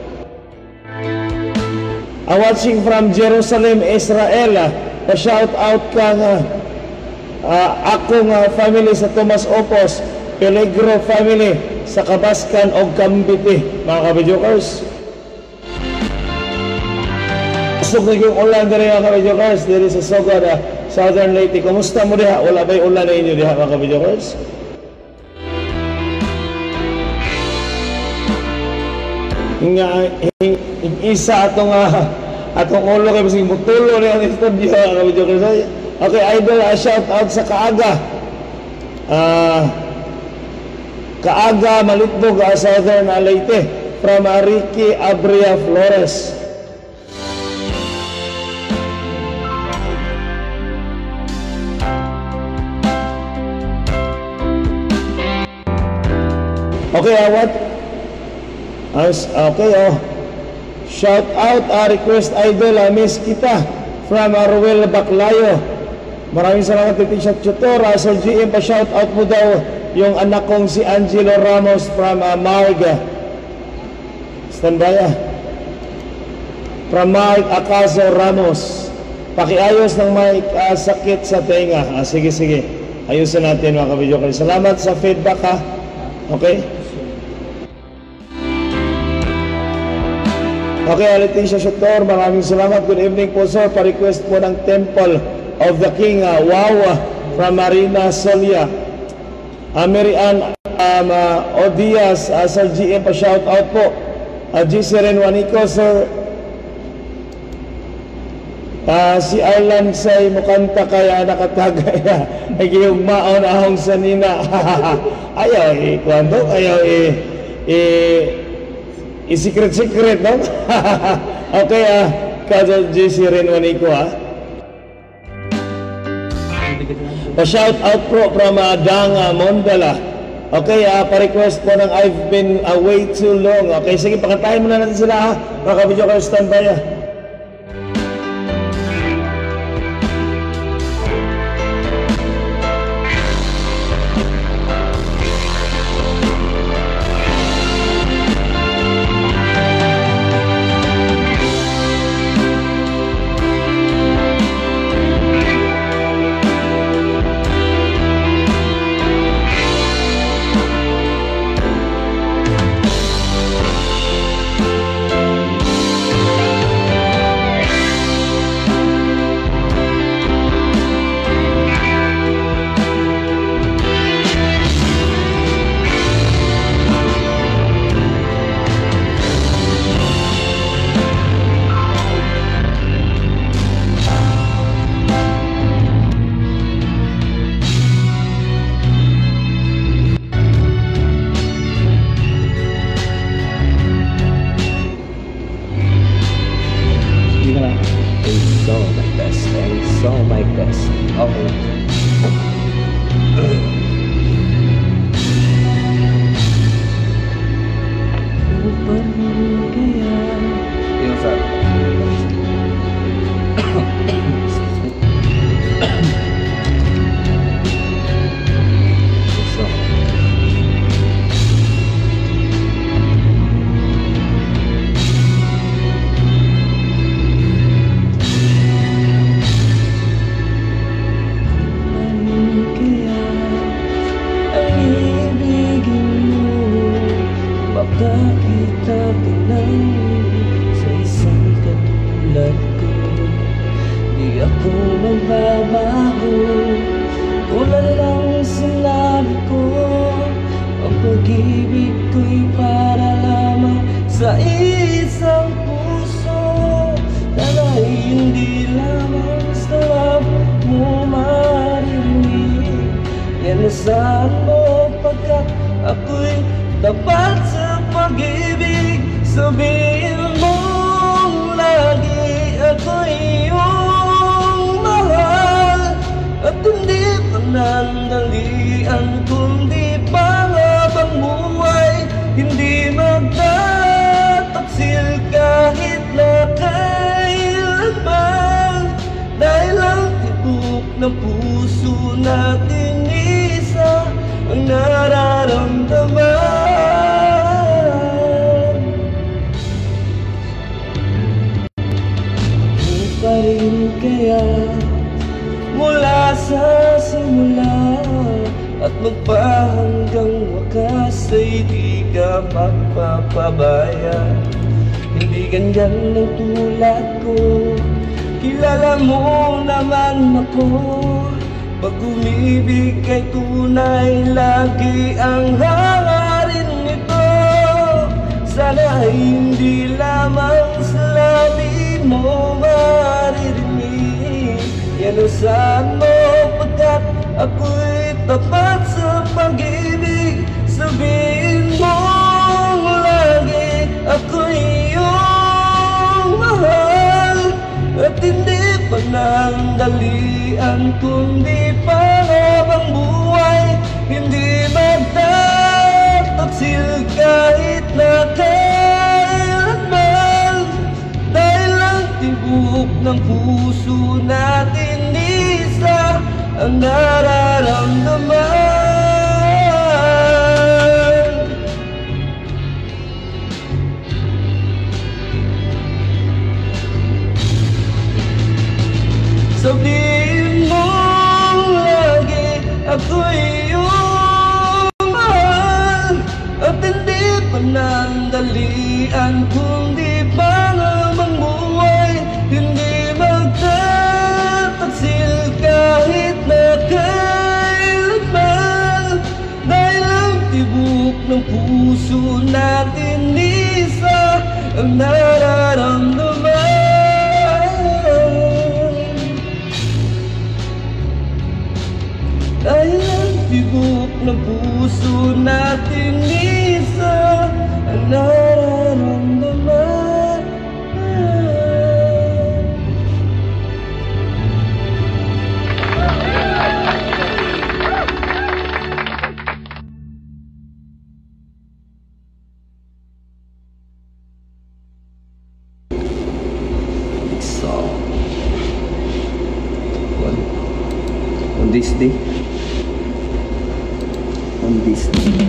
Uh, watching from Jerusalem, Israel. Uh, pa-shout out ka nga uh, akong uh, family sa Tomas Opos, Peligro family sa Kabaskan o Cambite mga ka-videokers. Pasok na yung ulan din mga ka-videokers dito sa Sogod, uh, Southern Leyte. Kumusta mo diha? Wala ba'y ulan na inyo diha mga ka-videokers? Nga isa atong uh, atong ulo kay basing mutulo ni ang studio ang video ko say. Okay, Idol, uh, shout out sa Kaaga. Uh, Kaaga Malitbog, uh, Southern uh, Leyte from uh, Ricky Abria Flores. Okay, uh, what? Uh, okay, oh. Shout out, uh, request Idol, uh, miss kita from uh, Ruel Baclayo. Maraming salamat kay T-shirt tutor. Uh, Sir G M, pa-shout out mo daw yung anak kong si Angelo Ramos from uh, Marga. Stand by ah. From Marg Acaso Ramos. Pakiayos ng may uh, sakit sa tenga. Uh, sige, sige. Ayusin natin mga ka-video. Salamat sa feedback ha. Okay? Okay, Leticia Shotor, maraming salamat. Good evening po sir. Pa-request po ng Temple of the King. Uh, wow, uh, from Marina Solia. Uh, Mary Ann um, uh, Odias, uh, Sir G M, pa-shout out po. Uh, G C Renwanico, sir. Uh, si Arlan say mukanta kaya nakatagaya. Nagiyong maon ahong sanina. Ayaw eh, kwando? Ayaw eh, eh, i-secret-secret, no? Okay, ah, uh, kada J C Renwanico, ah. Pa-shout out po from uh, Danga Mondala. Okay, ah, uh, pa-request po ng I've been away too long. Okay, sige, pakantahin muna natin sila, ha? Mga ka-video kayo, standby, ah. magkakita ka lang sa isang katulad ko. Di ako magbabago, tulad lang sinabi ko. Ang pag-ibig ko'y para lamang sa isang puso. Sana'y hindi lamang sa love mo marinig. Yan saan mo pagkat ako'y tapat sa pag-ibig. Sabihin mo lagi ako'y iyong mahal, at hindi panandalian kundi pangabang buhay. Hindi magtataksil kahit na kailanman, dahil ang tibok ng puso natin isa ang nararamdaman. Di pa rin kaya mula sa simula at magpahanggang wakas ay di ka magpapabaya. Hindi ganyan ang tulad ko, kilala mo naman ako. Pag umibig kay tunay, lagi ang hangarin nito. Sana hindi lamang sa labi mo maririnig. Yan ang saan mo pagkat ako'y tapat sa pag-ibig. Sabihin mo lagi ako'y iyong mahal, at hindi panandalian kundi pangabang buhay. Hindi magtataksil kahit na kailanman, dahil ang tibok ng puso natin isa ang nararamdaman. Sabihin mo lagi ako'y iyong mahal, at hindi panandalian kundi pangabang buhay. Hindi magtataksil kahit na kailanman, dahil ang tibok ng puso natin isa ang nararamdaman. Dahil ang tibok ng puso natin isa ang nararamdaman. So, on, on this day, on this day.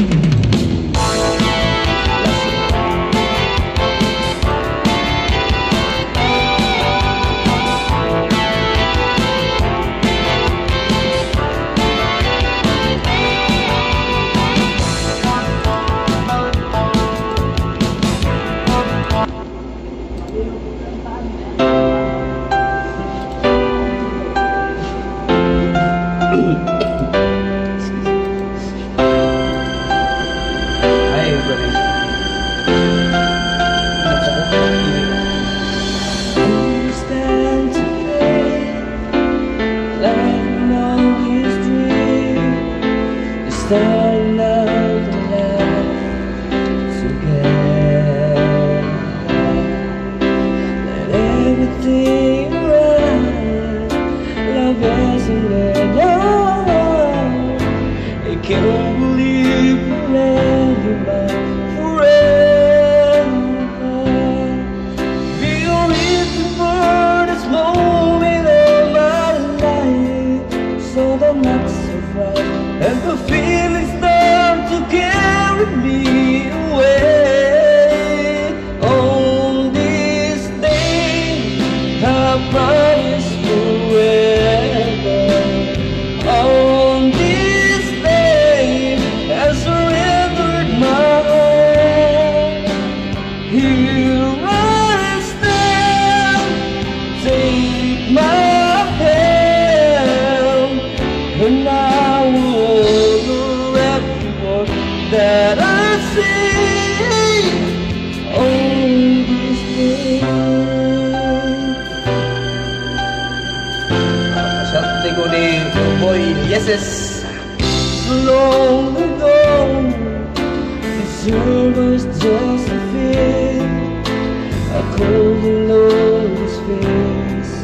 Yes, so long ago, this world was just a fear. I cold and lonely space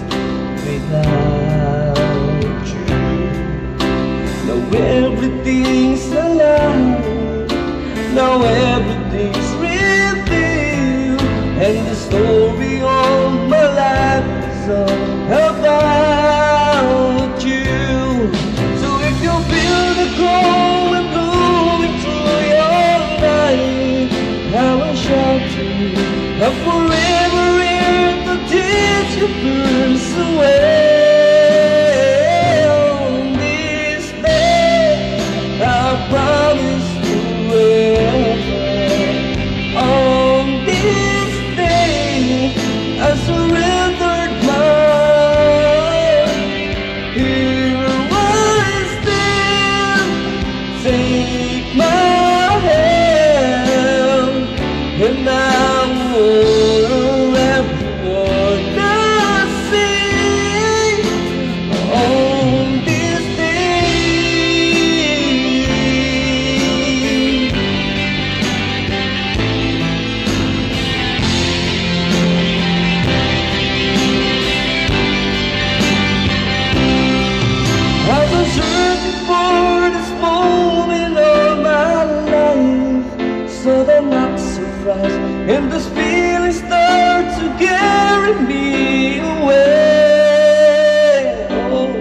without you. Now everything's alive, now everything's real, and the story of my life is all about you. So if you feel the cold and blooming through your life, I will shout to you, I'm forever here to teach you first away. On this day, I promise forever. On this day, I surrendered mine. Here I stand, take my hand, and I will everyone I see on this day. I've been searching for this moment all my life, so that I'm not surprised, and this feeling starts to carry me away. Oh,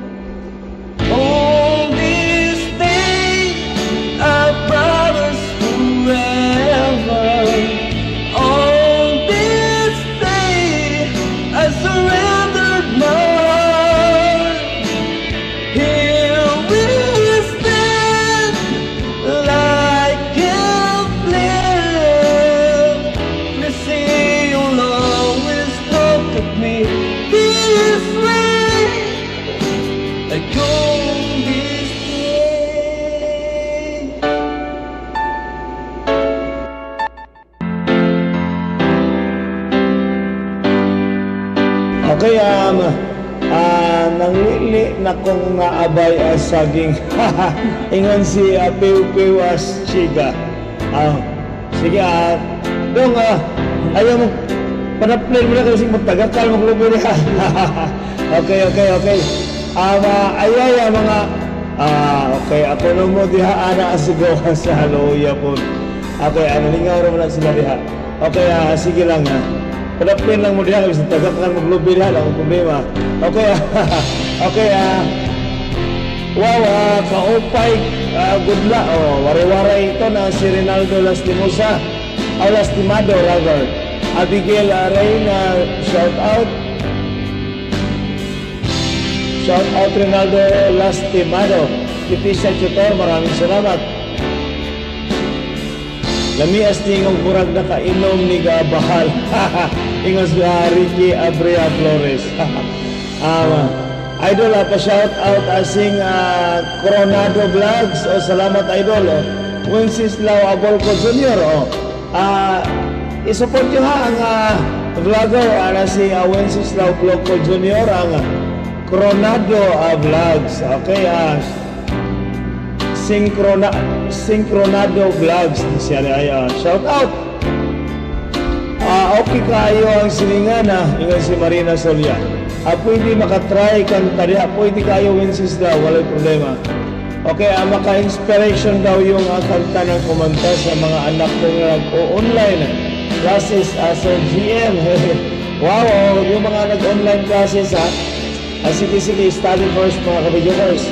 on this day, I promise forever. On this day, I surrendered mine. Here we stand, like a flame. Please say you'll always look at me this way, like on this day. Okay, um, ah, nanglili na kong naabay as saging ingon si uh, Piu Piu as Chiga. Ah, sige, ah, dong, ah, ayaw mo, panaplay mo na kasi magtagakal mo klubo niya. Okay, okay, okay. Um, uh, ayaya mga, ah, okay, ako nung mo diha, ana asigaw sa haloya po. Okay, ano, lingaw naman na sila diha. Okay, ah, sige lang, ha. Panaplay lang mo diha, kasi tagakal mo klubo diha, lang ang problema. Okay, ah, okay, ah, wow, ah, kaupay, ah, good luck. Oh, wari-waray ito na si Rinaldo Lastimosa, o Lastimado rather. Abigail Arena, shout out. Shout out Rinaldo Lastimado. Leticia Tutor, maraming salamat. Lami as tingong kurag na kainom ni Gabahal. Ingos nga Ricky Abrea Flores. um, Idol, uh, pa-shout out asing uh, Coronado Vlogs. O, salamat Idol. O, Wenceslao Abolco Junior O, uh, isupport nyo ha ang uh, vlogger uh, na si uh, Wenceslao Abolco Junior ang uh, Coronado uh, Vlogs. Okay, uh, Synchrona Synchronado Vlogs siya ay uh, shout out. Uh, okay kayo ang silingan na uh, ingon si Marina Solia. Uh, pwede makatry kan tadiha, pwede kayo Wenceslao, walay problema. Okay, uh, maka-inspiration daw yung uh, kanta ng kumanta sa mga anak kong nag-online classes as uh, G M. Wow, oh, yung mga nag-online classes ha. Uh, sige, sige, study first mga kabidyoers.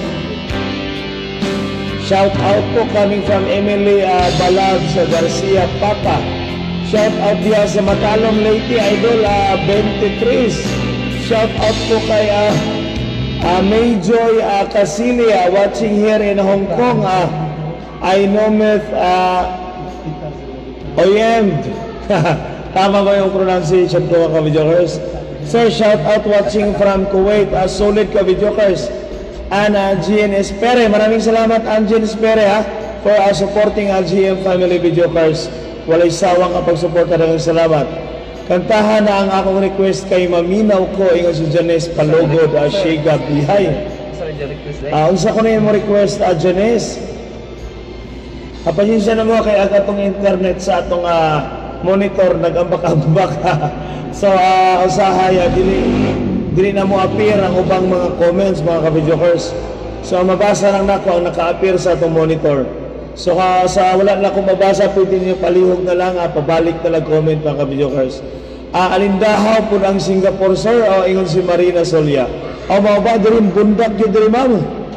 Shout out po coming from Emily uh, Balab sa Garcia Papa. Shout out diya sa Matalom Leyte Idol uh, twenty-three. Shout out po kay uh, uh, Mayjoy uh, Casilia watching here in Hong Kong. Uh, I know with uh, Oyemd. Tama ba yung pronunciation ko mga kabidyoers? Sir, shout out watching from Kuwait. Uh, solid kabidyoers. And uh, G N Espere, maraming salamat Angie Espere ha for uh, supporting uh, G M Family Video Cars. Walay sawang kapag suporta ng salamat. Kantahan na ang akong request kay Maminaw ko ingon si Janice Palogod uh, Shiga Bihay. sir, the request day. Ah, unsa ko na yung mo request, ah, Janice? Kapasensya na mo kay aga tong internet sa atong ah, monitor nag-ambak-ambak. So, uh, usahay, uh, dili, dili na mo appear ang ubang mga comments, mga ka-videokers. So, mabasa lang na ko ang naka-appear sa atong monitor. So, uh, sa wala na akong mabasa, pwede niyo palihog na lang, uh, pabalik na lang comment, mga ka-videokers. Uh, alindahaw po ang Singapore, sir, o ingon si Marina Solia. O, mga ba, dirin, bundak yun dirin, ma'am.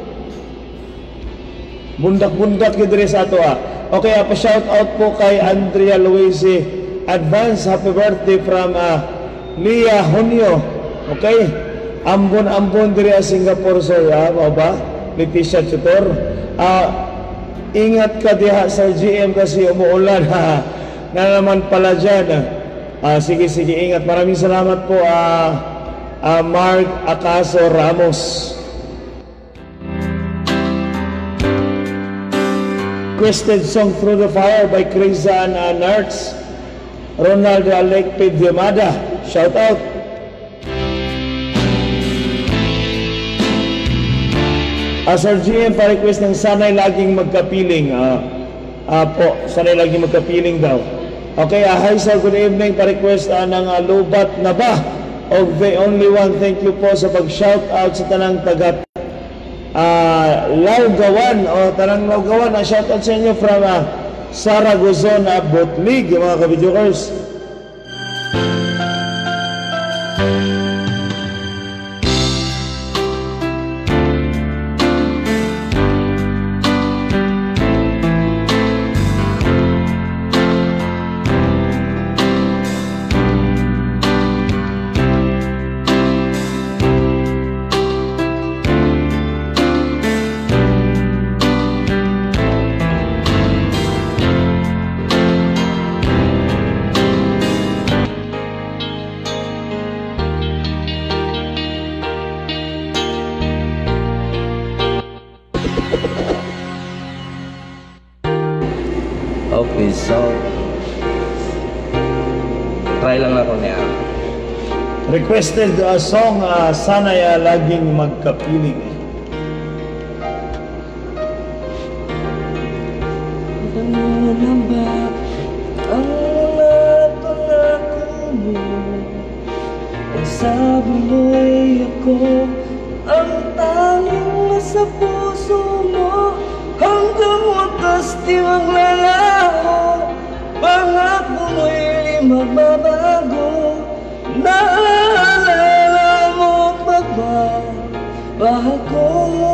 Bundak-bundak yun dirin sa ato, ah. Okay, uh, pa-shout out po kay Andrea Luisi. Advance happy birthday from uh, Lia Hunyo. Okay? Ambon-ambon diri sa Singapore, sir. Ha? Mao ba? Leticia Tutor. Uh, ingat ka diha sa G M kasi umuulan. Ha? Na naman pala dyan. Uh, sige, sige, ingat. Maraming salamat po, uh, uh, Mark Acaso Ramos. Requested song Through the Fire by Krisa and uh, Nerds. Ronald Alec Pediamada, shout out. As our G M pa-request ng sanay laging magkapiling. Uh, uh, po, sanay laging magkapiling daw. Okay, uh, hi sir, good evening. Pa-request uh, ng uh, Lubat na ba? Of the only one, thank you po sa pag-shout out sa tanang taga uh, Laugawan o tanang Laugawan. Uh, shout out sa inyo from uh, Saragozon na Boat League, mga ka-videokers. Okay, so try lang ako niya. Requested uh, song uh, Sana'y uh, laging magkapiling. Ano na ba ang mga pangako mo? Ang sabi mo'y ako ang tanging nasa puso mo. Hanggang wakas di maglalaho, pangako mo'y di magbabago. Naalala mo pa ba, mahal ko?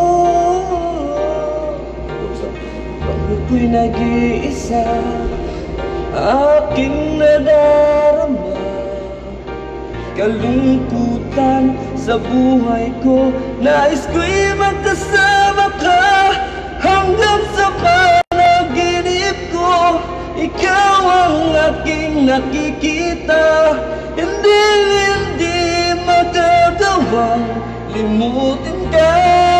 Bakit ko'y nag-iisa, aking nadarama, kalungkutan sa buhay ko. Nais ko'y magkasama ka hanggang sa panaginip ko. Ikaw ang aking nakikita, hindi, hindi magagawang limutin ka.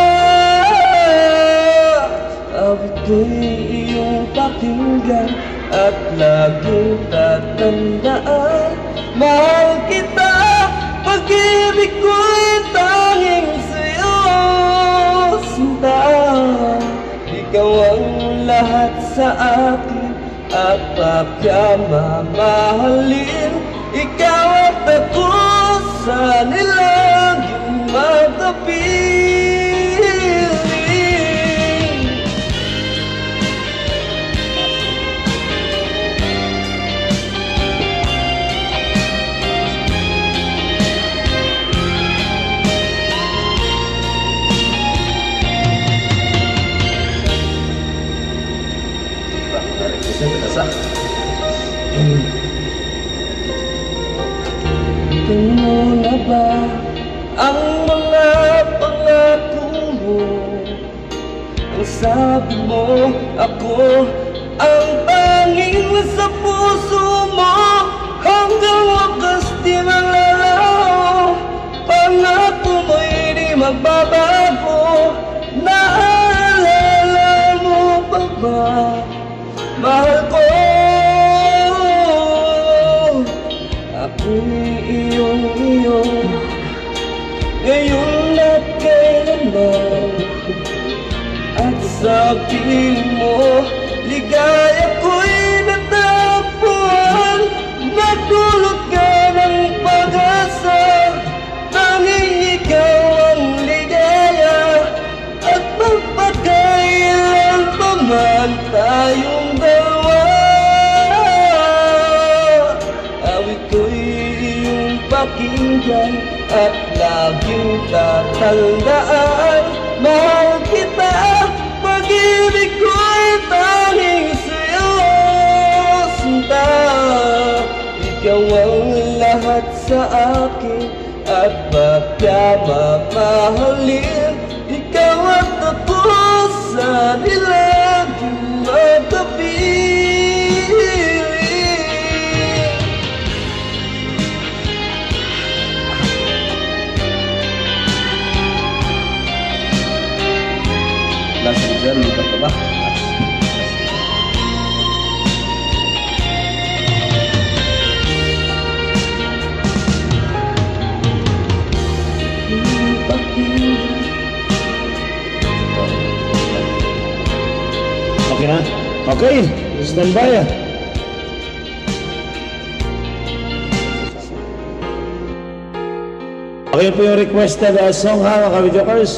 Awit ko'y iyong pakinggan at laging tatandaan. Mahal kita, pag-ibig ko'y tanging sa'yo, sinta. Ikaw ang lahat sa akin at pagkamamahalin. Ikaw at ako sa nilaging magkapiling. Ano na ba ang mga pangako mo? Ang sabi mo, ako ang tanging nasa puso mo. Hanggang wakas di maglalaho, pangako mo'y di magbabago. Naalala mo pa ba, mahal ko? Ako'y iyong iyo, ngayon at kailanman. nandyan at laging tatandaan. Mahal kita, pag-ibig ko'y tanging sa'yo, sinta. Ikaw ang lahat sa akin at pagkamamahalin. Ikaw at ako sa nilagang magkapiling. Last season, lupa ka ba? Okay na? Okay, stand by. Okay po yung requested uh, song ha, mga ka-videokers.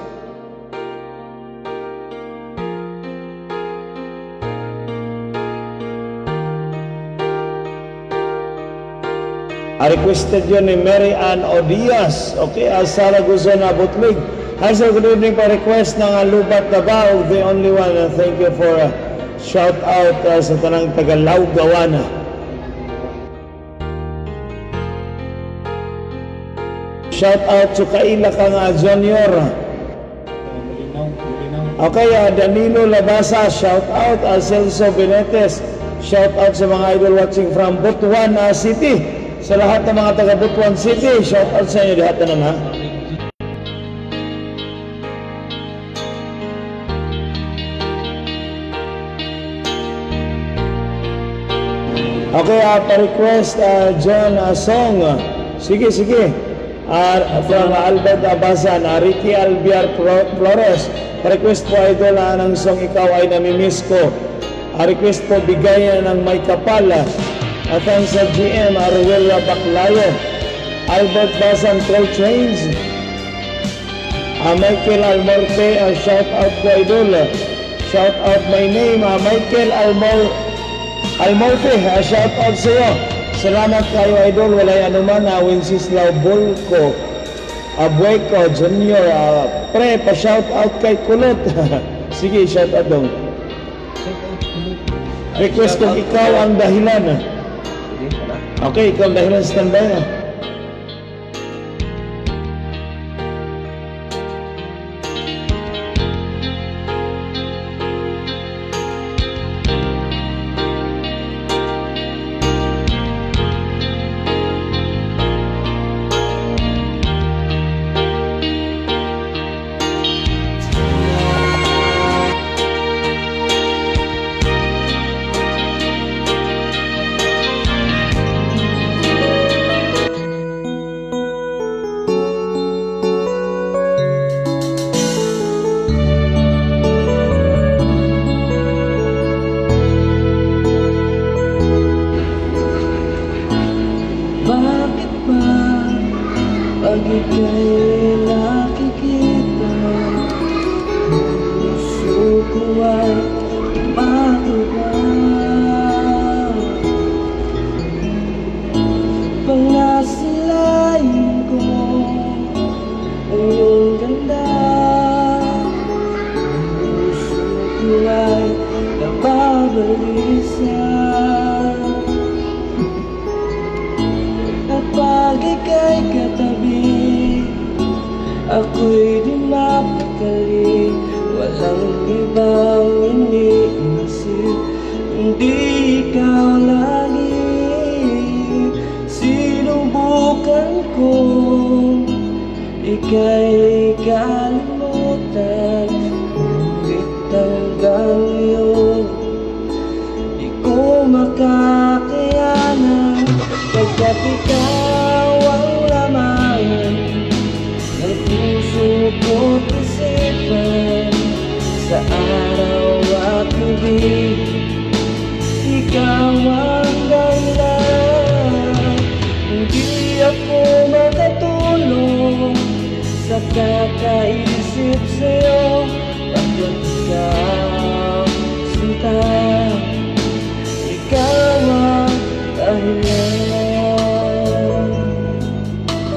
A requested yun ni Mary Ann Odias. Okay, Asara gusto na butlig. Hi sir, good evening pa request ng uh, Lubat Davao, the only one. Uh, thank you for uh, shout out uh, sa tanang Tagalaw Gawana. Shout out to Kaila ka nga Junior. Okay, uh, Danilo Labasa, shout out. uh, Celso Benetes, shout out sa mga idol watching from Butuan uh, City. Sa lahat ng mga taga Butuan City, shout out sa inyo lahat na ha. Okay, uh, pa-request uh, John uh, song. Sige, sige. Uh, from uh, Albert Abasan, uh, Ricky Albiar Flores. Pa-request po idol uh, ng song Ikaw Ay Namimiss Ko. Uh, request po Bigayan ng May Kapal. Uh, thanks sa G M Arwela Baclayo. Albert Basan Troll Trains. Uh, Michael Almorte, uh, shout out po idol. Shout out my name, uh, Michael Almor Almorte, uh, shout out sa iyo. Salamat kayo idol, walay anuman. uh, Wenceslao Bolco, Abueco Junior, uh, pre, pa-shout out kay Kulot. Sige, shout out dong. Request kung ikaw ang dahilan. Okay, ikaw ang dahilan, standby na. Pag ika'y nakikita, puso ko ay matuwa. Pangasalain ko ang iyong ganda, puso ko ay nababalisa. Kapag ika'y katabi, ako'y di mapakali. Walang ibang iniisip, hindi ikaw lagi. Sinubukan ko ika'y kalimutan, ngunit hanggang ngayon di ko makakayanan. Pagkat ikaw ang laman ng puso ko't isipan, sa araw at gabi ikaw ang dahilan. Hindi ako makatulog sa kakaisip sa'yo, pagkat ikaw sinta, ikaw ang dahilan.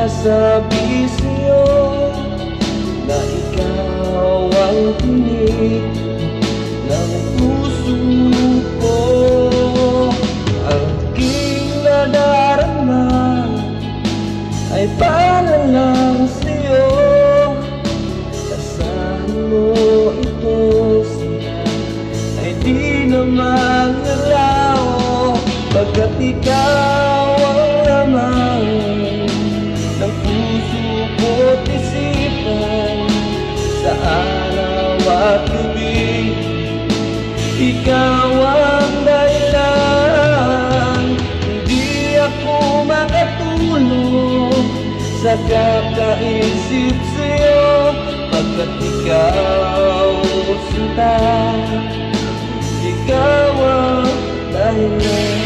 sinasabi sa'yo na ikaw ang tinig ng puso ko. Ang aking nadarama ay para lang sa'yo. Asahan mo ito, siya ay di naman nalaw, pagkat ikaw ang lamang ng puso ko't isipan. Sa araw at gabi, ikaw ang dahilan. Hindi ako makatulog sa kakaisip sa'yo, pagkat ikaw sinta, ikaw ang dahilan.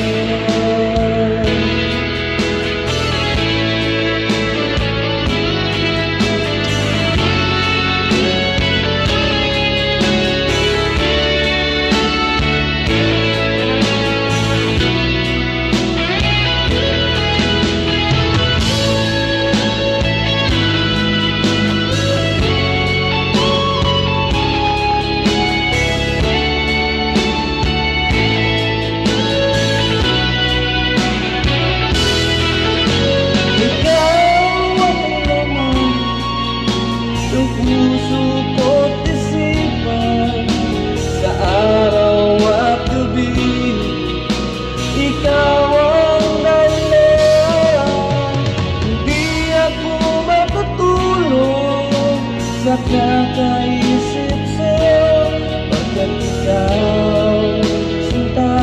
Kakaisip sa'yo, pagkat ikaw sinta,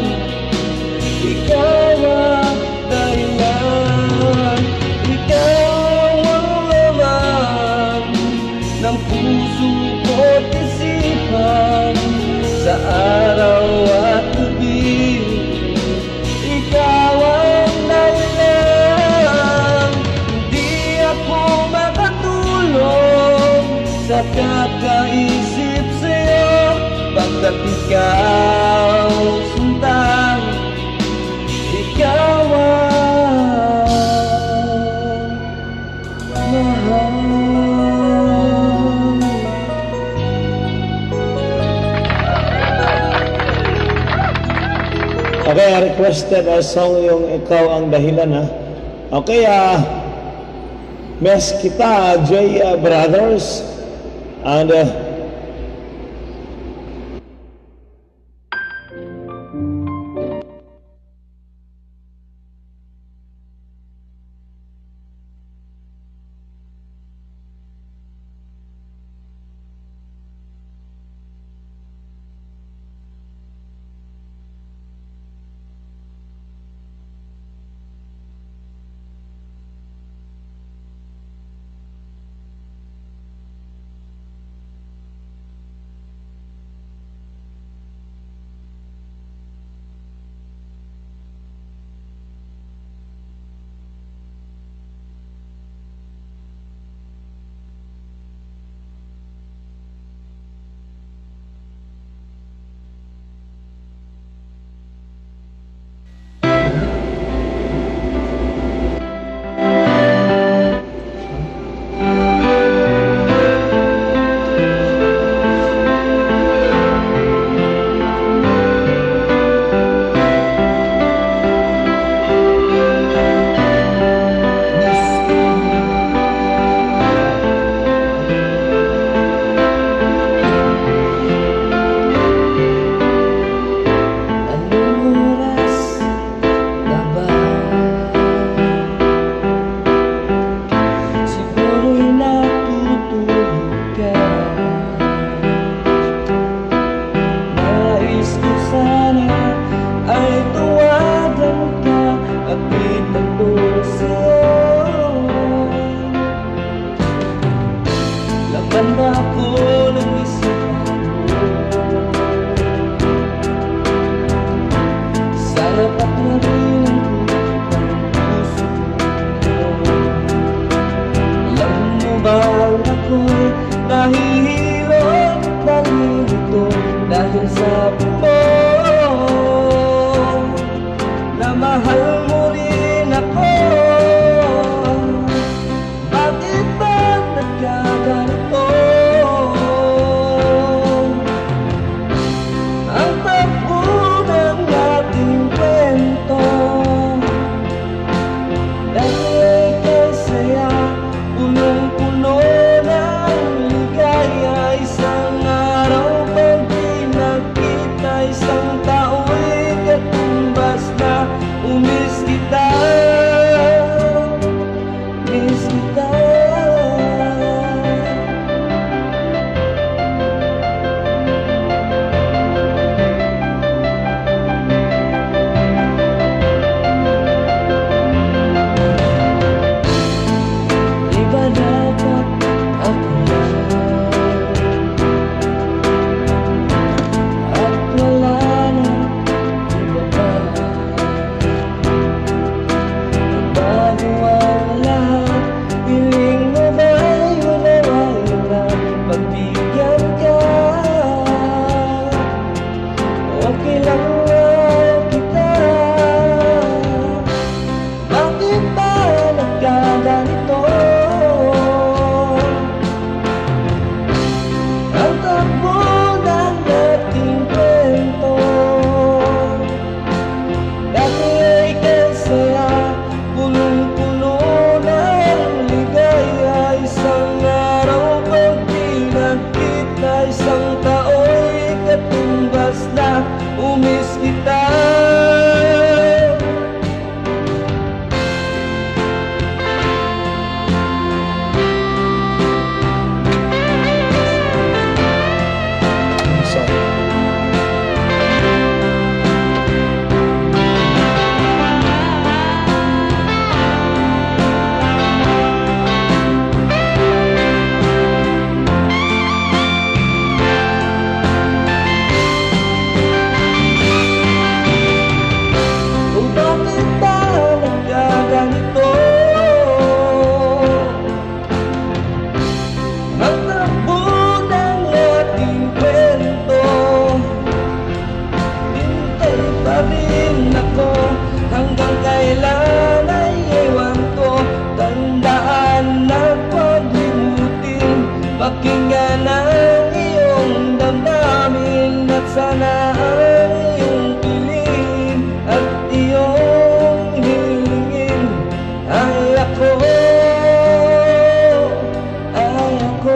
ikaw ang dahilan. Ikaw ang laman ng puso ko't isipan. Sa araw at gabi, ikaw ang dahilan. Hindi ako makatulog sa kakaisip sa'yo, pagkat ikaw sinta, ikaw ang mahal. Okay, I requested a song yung Ikaw ang Dahilan, ha? Okay, ah, uh, mes kita, J uh, Brothers, and uh, mahal mo rin ako. ako. Hanggang kailan ay ewan ko. Tandaan na paglimutin, pakinggan ang iyong damdamin, at sana ang iyong piling at iyong hilingin. Ay ako, ay ako.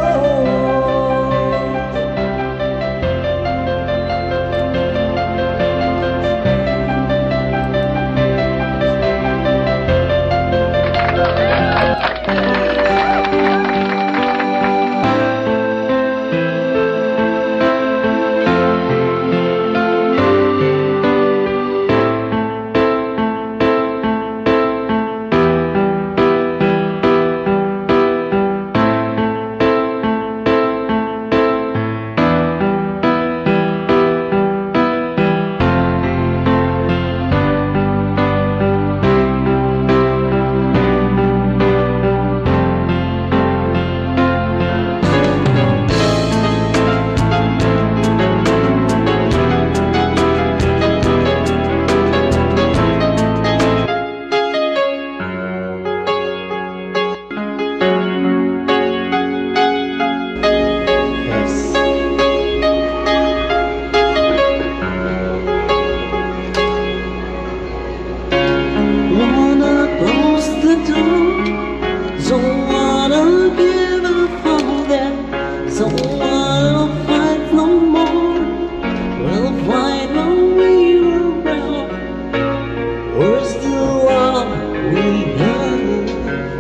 Don't wanna give up on that. Don't wanna fight no more. We'll fight when we're around. Where's the love we have?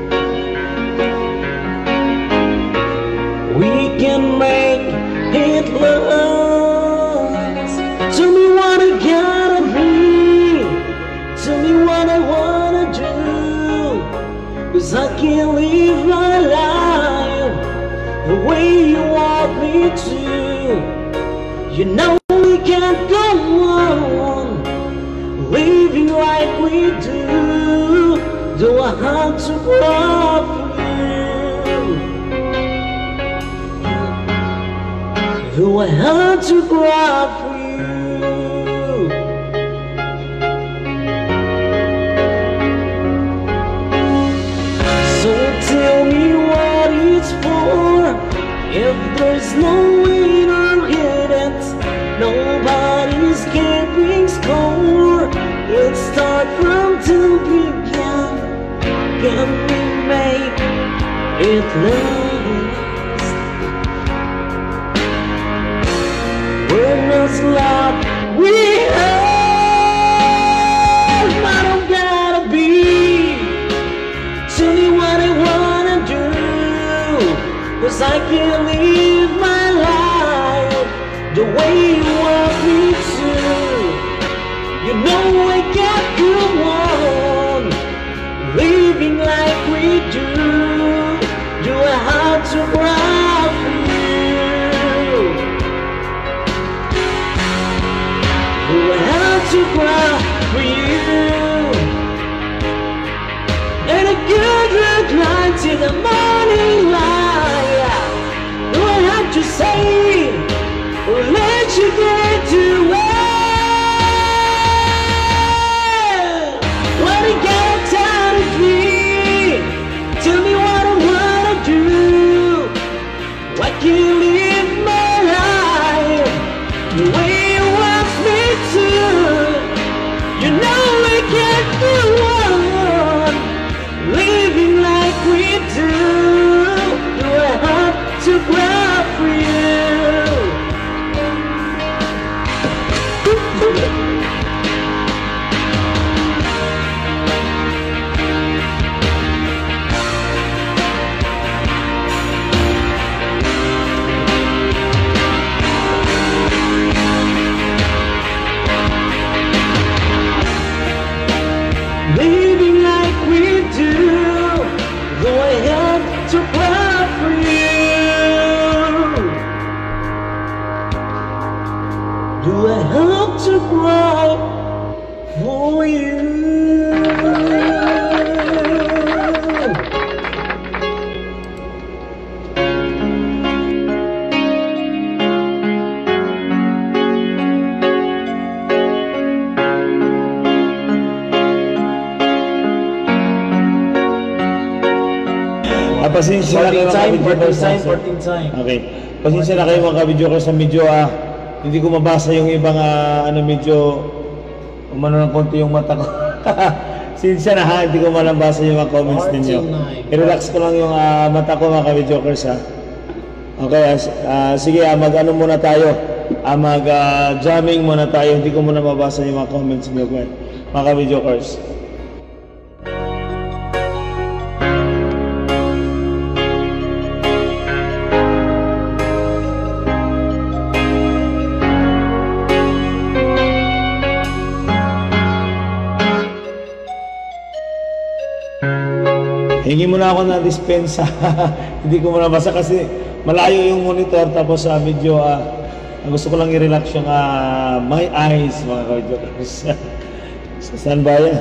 We can make it last. Tell me what I gotta be. Tell me what I wanna do. 'Cause I can't live my life the way you want me to. You know we can't go on living like we do. Do I have to cry for you? Do I have to cry for you? Tell me what it's for. If there's no winner in it, nobody's keeping score. Let's start from the beginning. Can we make it last? We're not love we have. I don't gotta be. Tell me what I wanna do, 'cause I can't live my life the way you want me to. You know I can't go on living like we do. Do I have to cry for you? Do I have to cry for you? And a good red light till the morning light. Do I have to say, or let you get to it? What I got time to be. Tell me what I wanna do. I can live my life the way you want me to. You know I can't do one living like we do. Do I have to cry for you? Living like we do. Do I have to cry for you? Do I have to cry for you? pasensya na kayo mga Parting time, ka-videokers. parting time, parting time. Okay. Pasensya na kayo mga ka-videokers sa medyo ah, hindi ko mabasa yung ibang ah, ano medyo umano ng konti yung mata ko. Sinsya na ha, hindi ko malambasa yung mga comments ninyo. I-relax ko lang yung ah, mata ko mga ka-videokers ha. Okay, ah, sige ah, mag-ano muna tayo. Ah, mag-jamming muna tayo. Hindi ko muna mabasa yung mga comments niyo mga ka-videokers. Hingi muna ako ng dispensa. Hindi ko muna basa kasi malayo yung monitor tapos sa uh, medyo uh, gusto ko lang i-relax yung uh, my eyes mga ka-videokers. So, saan ba yan?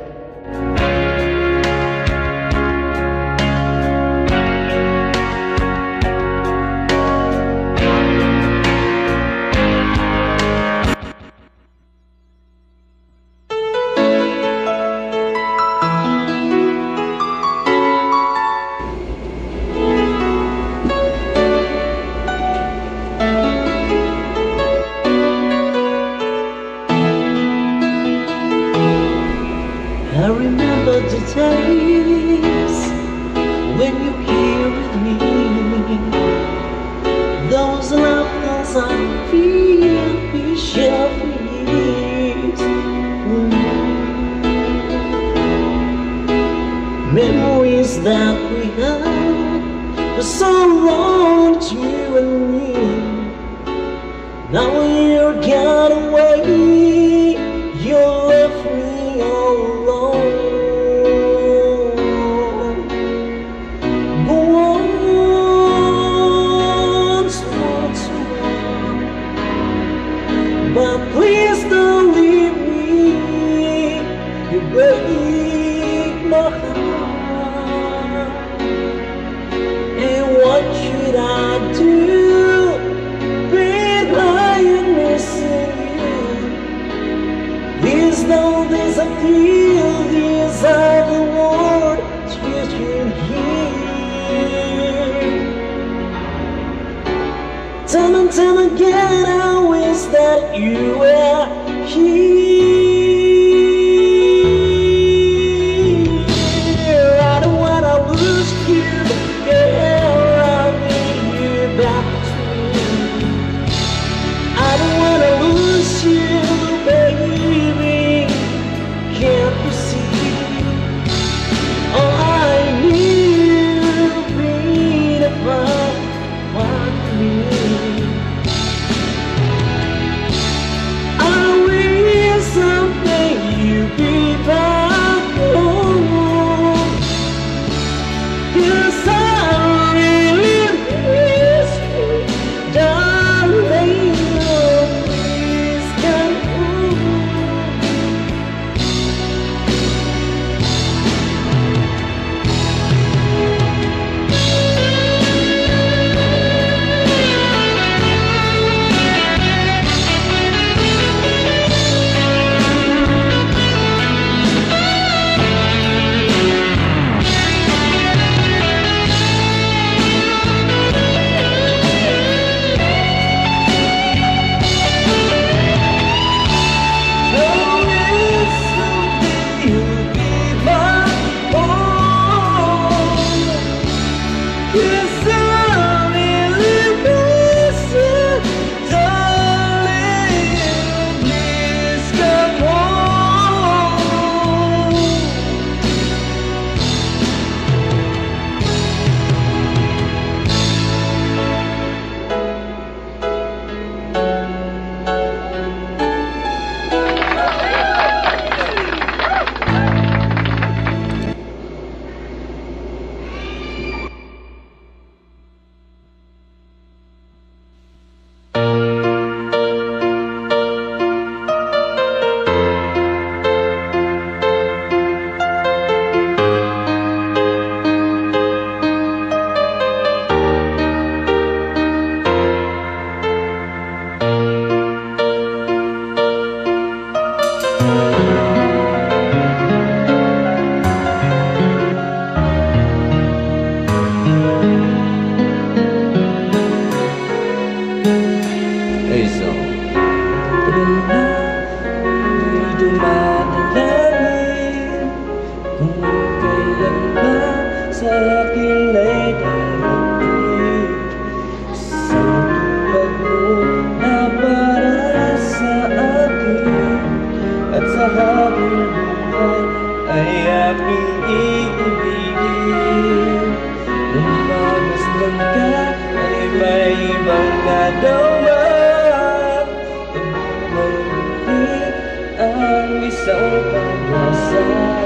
I remember the days when you here with me. Those laughs I feel we share feelings. Memories that we had for so long, you and me. Now you're gone away, you left me alone. Go on, slow to run, but please don't leave me. You break my heart. And what should I do? These no days I feel, these are the words you should hear. Time and time again I wish that you were here. I don't wanna lose you, girl, I need you back to me. I don't wanna lose you, baby, can't you see? Oh, I need you being apart from me. I ay aking iibigin. Nung mamasdan ka ay may ibang nadama. Pagbuhay ang isang pag-asa.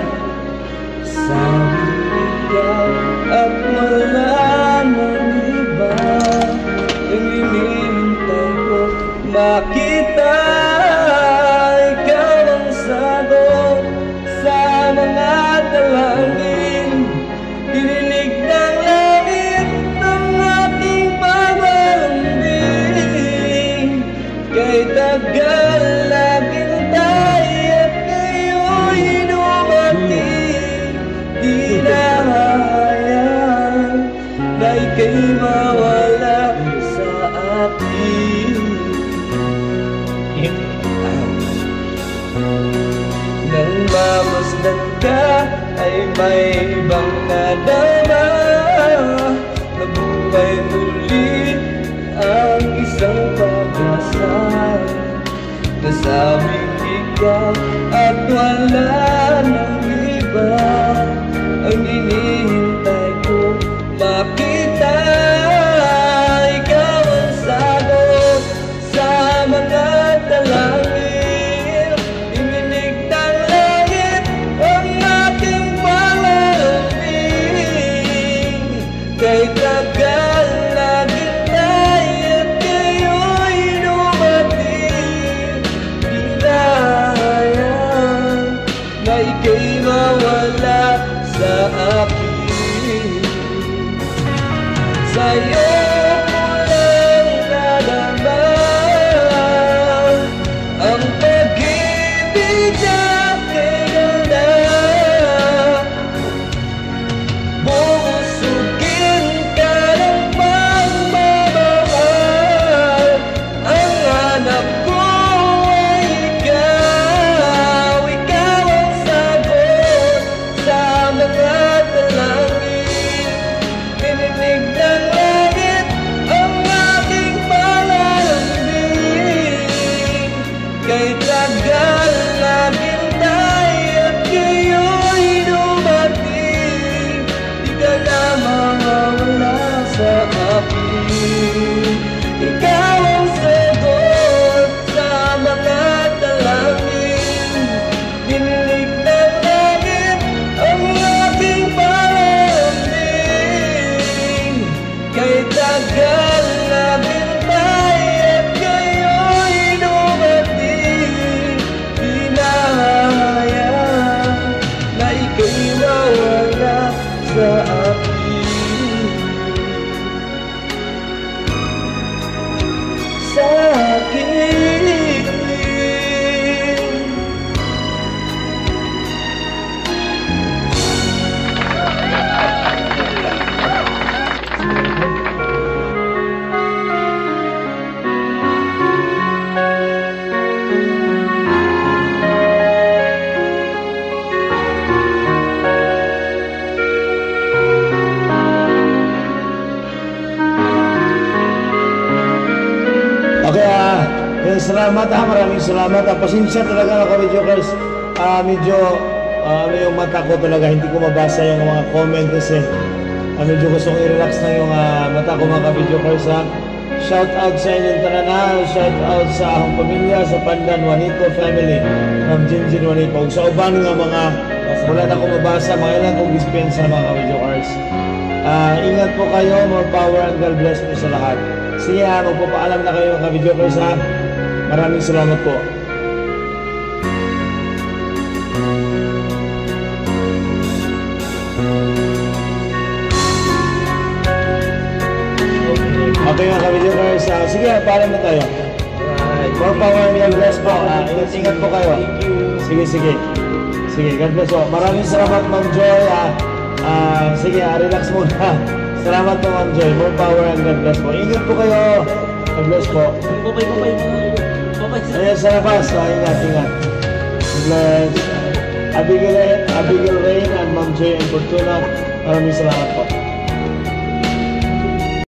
Sabing ikaw at wala nang iba. Ang hinihintay ko makita, ikaw ang sagot sa mga dalangin. Dininig ng langit ng aking pag-alambing. Kay tagal naghintay at ngayon dumating. Di na hayaan na ika'y mawala sa akin. Nang mamasdan ka ay may ibang nadama. Nabuhay muli ang isang pag-asa. Nasabing ikaw at wala nang iba. Ang hinihintay ko makita, ikaw ang sagot sa mga dalangin. Dininig ng langit ang aking panalangin. Kay tagal naghintay at ngayo'y dumating. Di na hayaan na ika'y mawala sa akin. Sa'yo ko lang nadama ang pag-ibig na kaganda. Busugin ka ng pagmamahal. Ang hanap ko ay ikaw. Ikaw ang sagot sa mga dalangin. Dininig ng langit ang aking panalangin. Kay tagal naghintay at ngayo'y dumating. Di ka na mawawala sa akin. Ikaw ang sagot sa mga dalangin. Dininig ng langit ang aking panalangin. Kay tagal naghintay at ngayo'y dumating. Di na hayaan na ika'y mawala sa akin. Sa akin. Okay, ah, uh, salamat ah, maraming salamat. Ah, pasensya talaga ako, videokers. Ah, medyo, ah, ano yung mata ko talaga, hindi ko mabasa yung mga comment kasi ah, medyo gustong i-relax na yung ah, mata ko, mga videokers. Ah. Shout out sa inyong tanan, shout out sa akong pamilya, sa Pandan Juanico family, from Jinjin Juanico. Sa uban nga mga, wala na ko mabasa, mga ilang kong dispensa, mga videokers. Ah, ingat po kayo, more power and God bless po sa lahat. Sige ha, magpapaalam na kayo mga videokers ha. Maraming salamat po. Okay mga videokers, uh, sige ha, paalam na tayo. More power and God bless po. Uh, ingat-ingat po kayo. Sige, sige. Sige, God bless po. Maraming salamat Ma'am Joy ha. Uh, sige ha, relax muna. Salamat po Ma'am Joy. More power and God bless po. Ingat po kayo. God bless po. Bye-bye, bye-bye. Bye-bye. Ayan sa labas. So, ingat, ingat. God bless. Abigail, Abigail Rain and Ma'am Joy and Fortuna. Maraming salamat po.